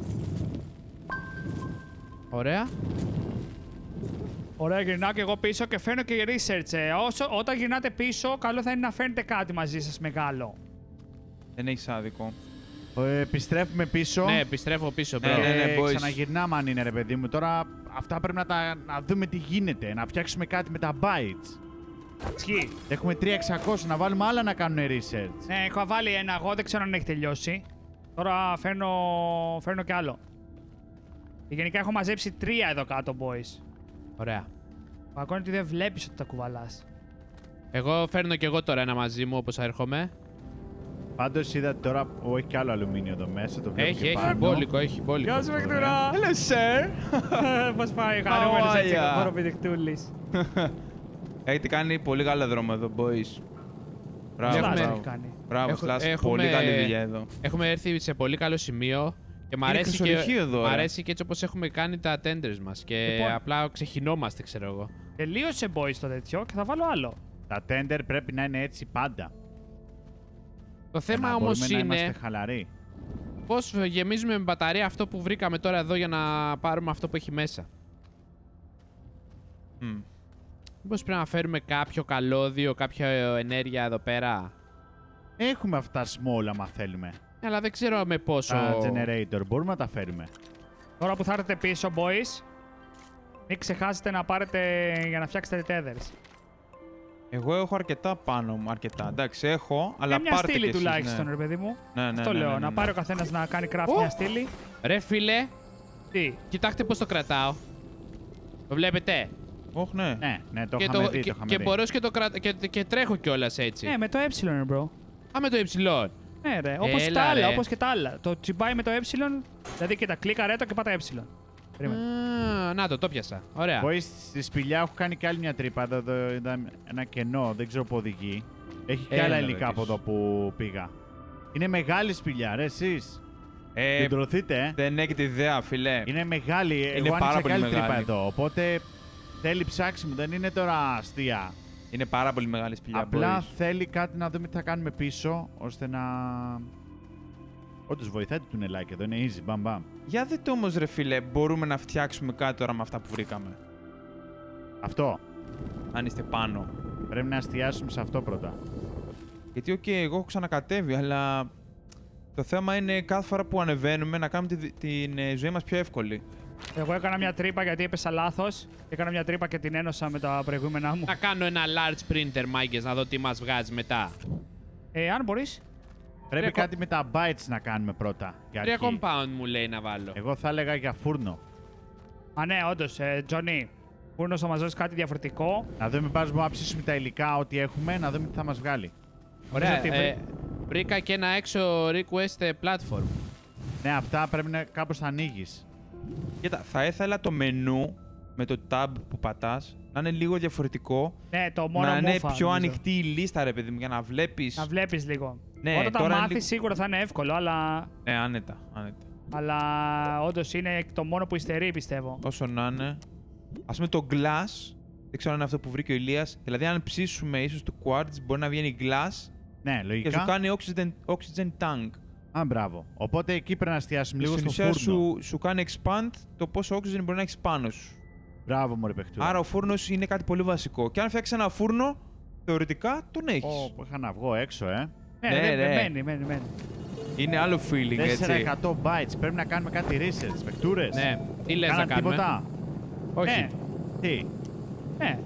Ωραία. Ωραία, γυρνάω και εγώ πίσω και φέρνω και research. Ε. Όσο, όταν γυρνάτε πίσω, καλό θα είναι να φέρνετε κάτι μαζί σας μεγάλο. Δεν έχεις άδικο. Ε, επιστρέφουμε πίσω. Ναι, επιστρέφω πίσω, Ναι, μπρο. ναι, ναι, Ε, boys. ξαναγυρνάμε αν είναι, ρε παιδί μου. Τώρα αυτά πρέπει να, τα, να δούμε τι γίνεται. Να φτιάξουμε κάτι με τα bytes. Ισχύει. Έχουμε τρία χιλιάδες εξακόσια, να βάλουμε άλλα να κάνουν research. Ναι, έχω βάλει ένα εγώ, δεν ξέρω αν έχει τελειώσει. Τώρα φέρνω, φέρνω κι άλλο. Και γενικά έχω μαζέψει τρία εδώ κάτω, boys. Ωραία. Ακόμα ότι δεν βλέπεις ότι τα κουβαλάς. Εγώ φέρνω κι εγώ τώρα ένα μαζί μου όπως έρχομαι. Πάντως είδατε τώρα, ο, έχει κι άλλο αλουμίνιο εδώ μέσα. Το βλέπω Έχει, και έχει. πάνω. Μπόλικο, έχει μπόλικο. Γεια σου, Βεκτουρά! Hello, sir. Πώς πάει, How χαρούμενος are έτσι, ya? χώρο πηδηκτούλης. Έχετε κάνει πολύ καλό δρόμο εδώ, boys. Μπράβο, Έχουμε- Slash μπράβο. έχει κάνει. Μπράβο, Έχω- Slash. έχουμε- Πολύ καλή δουλειά εδώ. Έχουμε έρθει σε πολύ καλό σημείο. Και μ' Είναι αρέσει, και, χρυσορυχείο εδώ, μ' ρε. αρέσει και έτσι όπως έχουμε κάνει τα tenders μας. Και Λοιπόν. απλά ξεχυνόμαστε, ξέρω εγώ. Τελείωσε, boys, το τέτοιο και θα βάλω άλλο. Τα tender πρέπει να είναι έτσι πάντα. Το θέμα Για να όμως μπορούμε είναι να είμαστε χαλαροί. πώς γεμίζουμε με μπαταρία αυτό που βρήκαμε τώρα εδώ για να πάρουμε αυτό που έχει μέσα. Mm. Μήπως πρέπει να φέρουμε κάποιο καλώδιο, κάποια ενέργεια εδώ πέρα. Έχουμε αυτά small άμα θέλουμε. Αλλά δεν ξέρω με πόσο. Τα generator μπορούμε να τα φέρουμε. Τώρα που θα έρθετε πίσω, boys, μην ξεχάσετε να πάρετε για να φτιάξετε tethers. Εγώ έχω αρκετά πάνω μου, αρκετά. Εντάξει, έχω, αλλά Ε, μια πάρτε στήλη κι εσείς, τουλάχιστον, ναι. ρε παιδί μου. Ναι, ναι, Αυτό ναι, λέω. ναι, ναι, Να ναι. πάρει ο καθένας να κάνει craft Ω! μια στήλη. Ρε φίλε, Τι. κοιτάξτε πώς το κρατάω. Το βλέπετε. Όχι, ναι. Ναι, ναι, το και, είχαμε το, δει, και, το είχαμε και δει. μπορώ και, το κρατα... και, και τρέχω κιόλας έτσι. Ναι, με το ε, ρε bro. Α, με το υψηλό. Ναι, ρε. Όπως και Έλα, τα άλλα. ρε. Όπως και τα άλλα. Το τσιμπάει με το ε. Δηλαδή, κοίτα, κλίκα ρε το και πάτα ε. Περίμενε. Α, να το, το πιάσα. Ωραία. Boys, στη σπηλιά έχω κάνει κι άλλη μια τρύπα. Εδώ, εδώ είδα ένα κενό, δεν ξέρω που οδηγεί. Έχει και Έλα, άλλα ρε, υλικά από Ρης. εδώ που πήγα. Είναι μεγάλη σπηλιά, ρε, εσείς. Ε, Την τρωθείτε, ε. δεν έχετε ιδέα, φιλέ. Είναι μεγάλη. Είναι Εγώ πάρα άνοιξα πολύ κι άλλη τρύπα μεγάλη. εδώ. Οπότε θέλει ψάξιμο, δεν είναι τώρα αστεία. Είναι πάρα πολύ μεγάλη σπηλιά. Απλά boys. θέλει κάτι να δούμε τι θα κάνουμε πίσω, ώστε να. Όντως βοηθάει το τουνελάκι εδώ, είναι easy, μπαμ μπαμ. Για δείτε όμως, ρε φίλε, μπορούμε να φτιάξουμε κάτι τώρα με αυτά που βρήκαμε. Αυτό. Αν είστε πάνω. Πρέπει να εστιάσουμε σε αυτό πρώτα. Γιατί, οκ, εγώ έχω ξανακατέβει, αλλά το θέμα είναι κάθε φορά που ανεβαίνουμε να κάνουμε τη, την ε, ζωή μας πιο εύκολη. Εγώ έκανα μια τρύπα γιατί έπεσα λάθος. Έκανα μια τρύπα και την ένωσα με τα προηγούμενά μου. Να κάνω ένα large printer, μάγκες, να δω τι μας βγάζει μετά. Ε, αν μπορείς. Πρέπει Τρία κάτι με τα bytes να κάνουμε πρώτα. Για Τρία αρχή. compound μου λέει να βάλω. Εγώ θα έλεγα για φούρνο. Α, ναι, όντως, ε, Τζονί. Φούρνος θα μας δώσει κάτι διαφορετικό. Να δούμε πώς μπορούμε να ψήσουμε τα υλικά, ό,τι έχουμε, να δούμε τι θα μας βγάλει. Ωραία, Νομίζω ότι ε, βρήκα και ένα έξω request platform. Ναι, αυτά πρέπει να κάπως θα ανοίγεις. Κοίτα, θα ήθελα το μενού με το tab που πατάς να είναι λίγο διαφορετικό. Ναι, το μόνο να είναι μούφα, πιο νομίζω. ανοιχτή η λίστα, ρε παιδί μου, για να βλέπεις. Να βλέπεις λίγο. Ναι, Όταν τα τώρα είναι μάθεις λίγο- σίγουρα θα είναι εύκολο, αλλά, Ναι, άνετα, άνετα. αλλά όντως είναι το μόνο που υστερεί, πιστεύω. Όσο να είναι. Ας πούμε το glass, δεν ξέρω αν είναι αυτό που βρήκε ο Ηλίας. Δηλαδή, αν ψήσουμε ίσως το quartz, μπορεί να βγαίνει glass Ναι, και λογικά. σου κάνει oxygen, oxygen tank. Α, μπράβο. Οπότε εκεί πρέπει να εστιάσουμε λίγο Στην στο ουσία φούρνο. σου, σου κάνει expand το πόσο oxygen μπορεί να έχει πάνω σου. Μπράβο, μωρέ παιχτούρα. Άρα ο φούρνος είναι κάτι πολύ βασικό. Και αν φτιάξει ένα φούρνο, θεωρητικά τον έχει. Ω, που είχα να βγω έξω, ε. Ναι, Ναι, ναι, ναι. μένει, μένει, μένει. Είναι άλλο feeling, έτσι. τέσσερα εκατό bytes. Πρέπει να κάνουμε κάτι research, παιχτούρες. Ναι, τι λες να Κάνατε κάνουμε. τίποτα. Όχι. Ναι, Τι. ναι.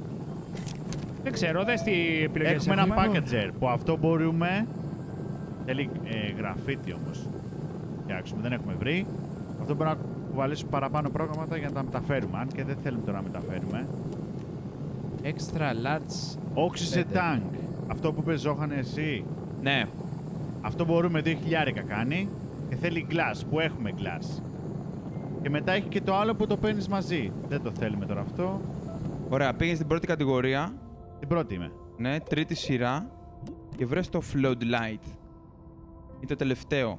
Δεν ξέρω, δες τι επιλογές Έχουμε ένα έχουμε. packager που αυτό μπορούμε. Θέλει ε, γραφίτι όμως. Φτιάξουμε, δεν έχουμε βρει. Αυτό μπορεί να κουβαλήσουμε παραπάνω πρόγραμματα για να τα μεταφέρουμε. Αν και δεν θέλουμε τώρα να μεταφέρουμε. Extra large. Oxygen Leather. tank. Αυτό που είπες Ζώχανε εσύ. Ναι. Αυτό μπορούμε δύο χιλιάρικα κάνει. Και θέλει glass που έχουμε glass. Και μετά έχει και το άλλο που το παίρνεις μαζί. Δεν το θέλουμε τώρα αυτό. Ωραία, πήγε στην πρώτη κατηγορία. Την πρώτη είμαι. Ναι, τρίτη σειρά. Και βρες το floodlight. Είναι το τελευταίο.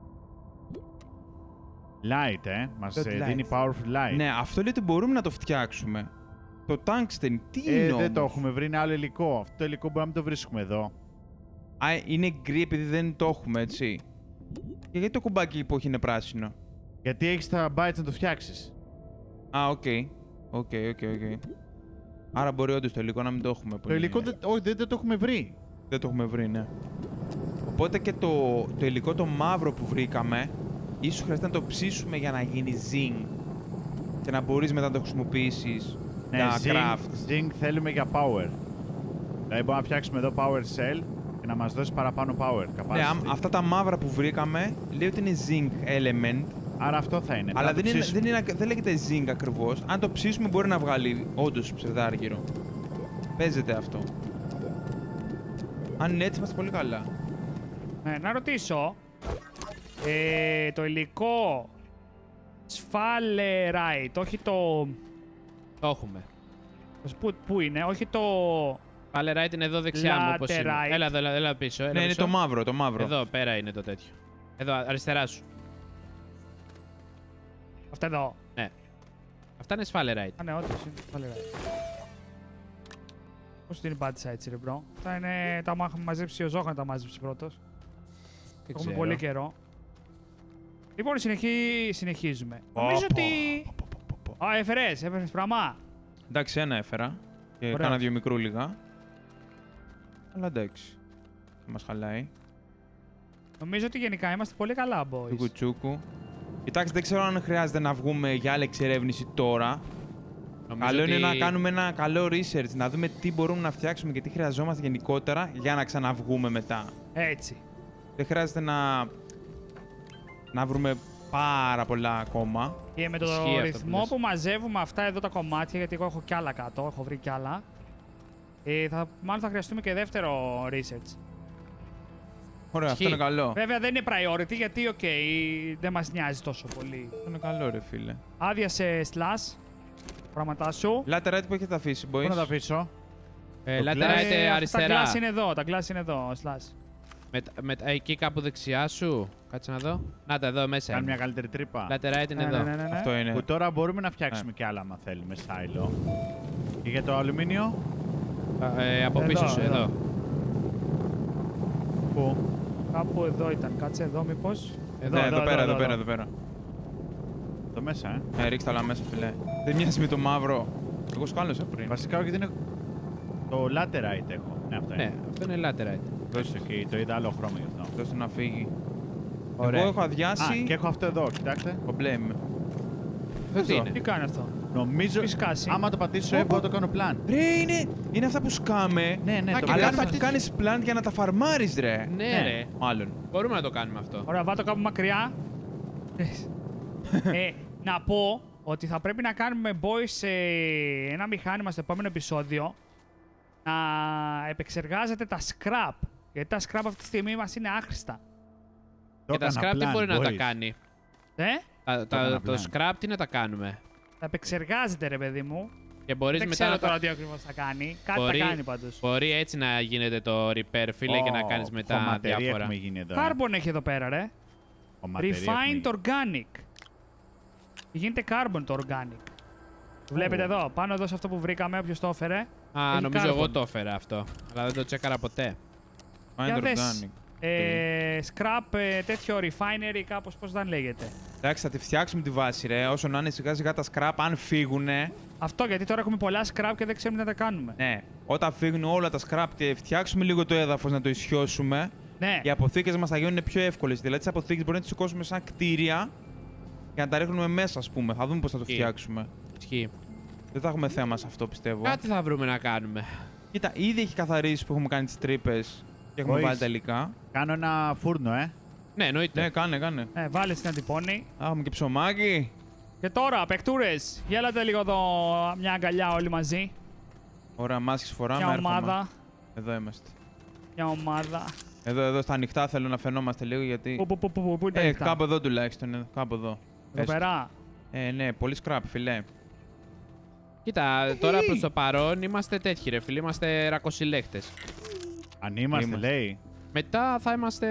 Light, ε. Μας Flood ε, light. δίνει powerful light. Ναι, αυτό λέει ότι μπορούμε να το φτιάξουμε. Το tungsten, τι Ε, είναι δεν όμως? το έχουμε βρει, είναι άλλο υλικό. Αυτό το υλικό μπορεί να μην το βρίσκουμε εδώ. Α, είναι γκρι επειδή δεν το έχουμε, έτσι. Και γιατί το κουμπάκι που έχει είναι πράσινο? Γιατί έχεις τα bytes να το φτιάξεις. Α, οκ. Οκ, οκ, οκ. Άρα μπορεί όντως το υλικό να μην το έχουμε. που Το είναι- υλικό δεν, όχι, δεν, δεν το έχουμε βρει. Δεν το έχουμε βρει, ναι. Οπότε και το, το υλικό το μαύρο που βρήκαμε, ίσως χρειάζεται να το ψήσουμε για να γίνει zinc. Και να μπορείς μετά να το χρησιμοποιήσεις Ναι, για zinc, craft. zinc θέλουμε για power. Δηλαδή μπορούμε να φτιάξουμε εδώ power cell και να μας δώσει παραπάνω power. Capacity. Ναι, αμ- αυτά τα μαύρα που βρήκαμε λέει ότι είναι zinc element, Άρα αυτό θα είναι. αλλά Να το δεν, είναι, ψήσουμε. δεν, είναι, δεν λέγεται zinc ακριβώς. Αν το ψήσουμε μπορεί να βγάλει όντως ψευδάργυρο. Παίζεται αυτό. Αν είναι έτσι είμαστε πολύ καλά. Ναι, να ρωτήσω. Ε, το υλικό Sphalerite, όχι το... Το έχουμε. Πού, πού είναι, όχι το... Valerite είναι εδώ δεξιά μου, όπως είναι. Laterite. Έλα εδώ, έλα, έλα πίσω. Έλα Ναι, είναι πίσω. το μαύρο, το μαύρο. Εδώ, πέρα είναι το τέτοιο. Εδώ, αριστερά σου. Αυτά εδώ. Ναι. Αυτά είναι Sphalerite. Α, ναι, όντως είναι Sphalerite. Πώς την πάτησα έτσι, ρε μπρο. Αυτά είναι. Τα έχουμε μαζέψει ο Ζόχαν, τα μάζεψε πρώτος. Δεν Έχουμε ξέρω. πολύ καιρό. Λοιπόν, συνεχί... συνεχίζουμε. Πω, Νομίζω πω, ότι. πω, πω, πω, πω, πω. Α, έφερες, έφερες πραγμά. Εντάξει, ένα έφερα. Και Ωραία. κάνα δύο μικρούλιγα. Αλλά εντάξει. Δεν μας χαλάει. Νομίζω ότι γενικά είμαστε πολύ καλά, boys. Τσούκου τσούκου. Κοιτάξτε, δεν ξέρω αν χρειάζεται να βγούμε για άλλη εξερεύνηση τώρα. Νομίζω Καλό ότι... είναι να κάνουμε ένα καλό research, να δούμε τι μπορούμε να φτιάξουμε και τι χρειαζόμαστε γενικότερα για να ξαναβγούμε μετά. Έτσι. Δεν χρειάζεται να, να βρούμε πάρα πολλά ακόμα. Και με Ισχύει το αυτό που ρυθμό λες. που, μαζεύουμε αυτά εδώ τα κομμάτια, γιατί εγώ έχω κι άλλα κάτω, έχω βρει κι άλλα. Ε, θα, μάλλον θα χρειαστούμε και δεύτερο research. Ωραία, αυτό Ισχύει. είναι καλό. Βέβαια δεν είναι priority γιατί, οκ, δεν μας νοιάζει τόσο πολύ. Αυτό είναι καλό, ρε φίλε. Άδειασε slash, πράγματά σου. Laterite που έχετε αφήσει, boys. Πού να τα αφήσω. Ε, Το Laterite Ε, Τα αριστερά. glass είναι εδώ, τα glass είναι εδώ, slash. Με, με, εκεί κάπου δεξιά σου. Κάτσε να δω. Να τα εδώ μέσα. Κάνει είναι. μια καλύτερη τρύπα. Laterite είναι Ναι, εδώ. ναι, ναι, ναι, ναι. Αυτό είναι. Που τώρα μπορούμε να φτιάξουμε κι άλλα, άμα θέλουμε, σάιλο. Και για το αλουμίνιο. Α, ε, από Εδώ, πίσω σου, εδώ. εδώ. Πού. Κάπου εδώ ήταν, κάτσε εδώ μήπως. Εδώ, εδώ, πέρα, εδώ, πέρα, εδώ πέρα. Το μέσα, ε. Ε, ρίξτε τα άλλα μέσα, φιλέ. Δεν μοιάζει με το μαύρο. Εγώ σκάλωσα πριν. Βασικά όχι, δεν έχω. Το laterite έχω. Ναι, αυτό Ναι, είναι. αυτό είναι Laterite. Δώσε και το είδα άλλο χρώμα γι' αυτό. Δώστε να φύγει. Ωραία. Εγώ έχω αδειάσει. Α, και έχω αυτό εδώ, κοιτάξτε. Κομπλέ είμαι. Αυτό τι είναι. Τι κάνει αυτό. Νομίζω. Τι σκάσει. Άμα το πατήσω, εγώ το κάνω plan. Ρε, είναι, είναι αυτά που σκάμε. Ναι, ναι, Α, το και Αλλά κάνουμε θα κάνεις plan για να τα φαρμάρεις, ρε. Ναι, Ναι. ρε. Μάλλον. Μπορούμε να το κάνουμε αυτό. Ωραία, βάλω το κάπου μακριά. ε, να πω ότι θα πρέπει να κάνουμε, boys, ε, ένα μηχάνημα στο επόμενο επεισόδιο να επεξεργάζεται τα scrap. Γιατί τα scrap αυτή τη στιγμή μας είναι άχρηστα. Το Και τα έκανα scrap τι plan, μπορεί να τα boys. κάνει. Ε, Τα- τα- έκανα Το plan. scrap τι να τα κάνουμε. τα επεξεργάζεται, ρε παιδί μου. Και μπορείς Δεν μετά ξέρω να τώρα τα... τι ακριβώς θα κάνει. Κάτι Μπορεί- θα κάνει πάντως. Μπορεί έτσι να γίνεται το repair, φίλε, και να Ω, κάνεις μετά χωματερή διάφορα. έχουμε γίνει εδώ. ε. Carbon έχει εδώ πέρα, ρε. Χωματερή έχουμε Refined γίνει. organic. Γίνεται carbon το organic. Βλέπετε εδώ, πάνω εδώ σε αυτό που βρήκαμε, όποιος το έφερε. Α, Έχει νομίζω carbon. εγώ το έφερα αυτό. Αλλά δεν το τσέκαρα ποτέ. Για Find δες. organic. Ε, scrap, ε, τέτοιο refinery, κάπως πώς δεν λέγεται. Εντάξει, θα τη φτιάξουμε τη βάση, ρε. Όσο να είναι σιγά σιγά τα scrap, αν φύγουνε. Αυτό γιατί τώρα έχουμε πολλά scrap και δεν ξέρουμε τι να τα κάνουμε. Ναι, όταν φύγουν όλα τα scrap και φτιάξουμε λίγο το έδαφος να το ισιώσουμε, Ναι, οι αποθήκες μας θα γίνουν πιο εύκολες. Δηλαδή, τις αποθήκες μπορεί να τις σηκώσουμε σαν κτίρια και να τα ρίχνουμε μέσα, ας πούμε. Θα δούμε πώς θα το Ισχύει. φτιάξουμε. Ισχύει. Δεν θα έχουμε θέμα σε αυτό, πιστεύω. Κάτι θα βρούμε να κάνουμε. Κοίτα, ήδη έχει καθαρίσει που έχουμε κάνει τις τρύπες και έχουμε Boys. βάλει τα υλικά. Κάνω ένα φούρνο, ε. Ναι, εννοείται. Ναι, κάνε, κάνε. ε, βάλε στην αντιπώνη. Α, έχουμε και ψωμάκι. Και τώρα, παικτούρες, γέλατε λίγο εδώ μια αγκαλιά όλοι μαζί. Ωραία, μάσκες φοράμε. Μια έρχομαι. ομάδα. Εδώ είμαστε. Μια ομάδα. Εδώ, εδώ στα ανοιχτά θέλω να φαινόμαστε λίγο γιατί. Πού, πού, πού, πού, πού, πού είναι τα Ε, ανοιχτά? κάπου εδώ τουλάχιστον. ε, Κάπου εδώ. Εδώ Έστω. πέρα. Ε, ναι, πολύ scrap, φιλέ. Κοίτα, τώρα προς το παρόν είμαστε τέτοιοι, ρε φίλοι. Είμαστε ρακοσυλλέκτες. Αν είμαστε, Είμαστε. λέει. Μετά θα είμαστε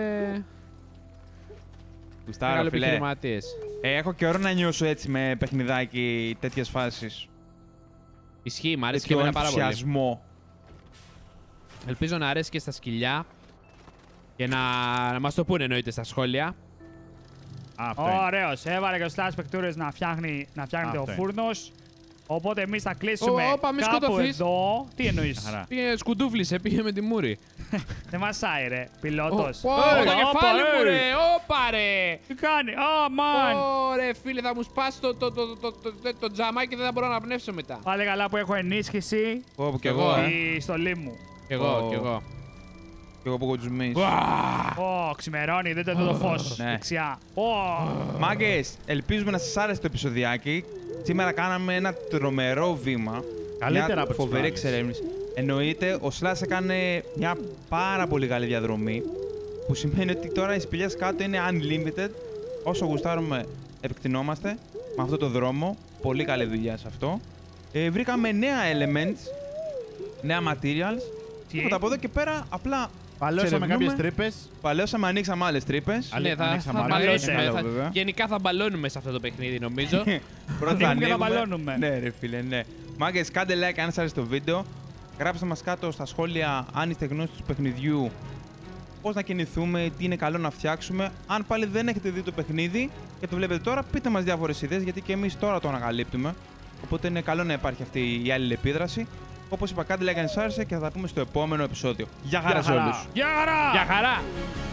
Γουστάρα, φιλέ. μεγαλοεπιχειρηματίες. Ε, έχω και ώρα να νιώσω έτσι με παιχνιδάκι τέτοιες φάσεις. Ισχύει, μου αρέσει και Τέτοιο εμένα πάρα πολύ. ενθουσιασμό. Ελπίζω να αρέσει και στα σκυλιά. Και να, να μας το πούνε εννοείται στα σχόλια. Α, αυτό είναι. Ωραίος. Έβαλε και ο Slash παικτούρες να, φτιάχνει, να φτιάχνεται ο Αυτό είναι. φούρνος. Οπότε εμείς θα κλείσουμε Ω, όπα, μη κάπου σκοτωθείς. εδώ. Τι εννοείς? Χαρά. Πήγε, σκουντούφλησε, πήγε με τη μούρη. Δεν μασάει ρε, πιλότος. Ω, Ε, το όπα, κεφάλι μου, ε. ρε! Όπα, ρε! Τι κάνει? Α, μαν. Ωρε, φίλε, θα μου σπάσει το, το, το, το, το, το, το τζαμάκι και δεν θα μπορώ να πνεύσω μετά. Πάλι καλά που έχω ενίσχυση. Πω, πω, κι Εγώ, εγώ, ε. ε. Η στολή μου. Κι εγώ, Ω. κι εγώ. Κι εγώ που έχω τους μυς. Ω, ξημερώνει, δείτε εδώ το φως. Ναι. Δεξιά. Ω, Μάγκες, ελπίζουμε να σας άρεσε το επεισοδιάκι. Σήμερα κάναμε ένα τρομερό βήμα. Καλύτερα μια από τις φοβερή προάλλες. εξερεύνηση. Εννοείται, ο Σλάς έκανε μια πάρα πολύ καλή διαδρομή. Που σημαίνει ότι τώρα οι σπηλιές κάτω είναι unlimited. Όσο γουστάρουμε, επεκτηνόμαστε με αυτό το δρόμο. Πολύ καλή δουλειά σε αυτό. Ε, βρήκαμε νέα elements, νέα materials. Τι? Και από εδώ και πέρα απλά Παλώσαμε ξερευνούμε. κάποιες τρύπες. Παλαιώσαμε, ανοίξαμε άλλες τρύπες. Αλέ- Ναι, θα, ανοίξαμε θα άλλα. μπαλώσουμε. Είναι καλό, θα- βέβαια. γενικά θα μπαλώνουμε σε αυτό το παιχνίδι, νομίζω. Πρώτα Ανοίγουμε και θα ανοίγουμε. μπαλώνουμε. Ναι, ρε φίλε, ναι. Μάγκες, κάντε like αν σας άρεσε το βίντεο. Γράψτε μας κάτω στα σχόλια αν είστε γνώστες του παιχνιδιού, πώς να κινηθούμε, τι είναι καλό να φτιάξουμε. Αν πάλι δεν έχετε δει το παιχνίδι και το βλέπετε τώρα, πείτε μας διάφορες ιδέες, γιατί και εμείς τώρα το ανακαλύπτουμε. Οπότε είναι καλό να υπάρχει αυτή η αλληλεπίδραση. Όπως είπα, κάντε like αν σας άρεσε και θα τα πούμε στο επόμενο επεισόδιο. Γεια χαρά σε όλους! Γεια χαρά! Γεια χαρά!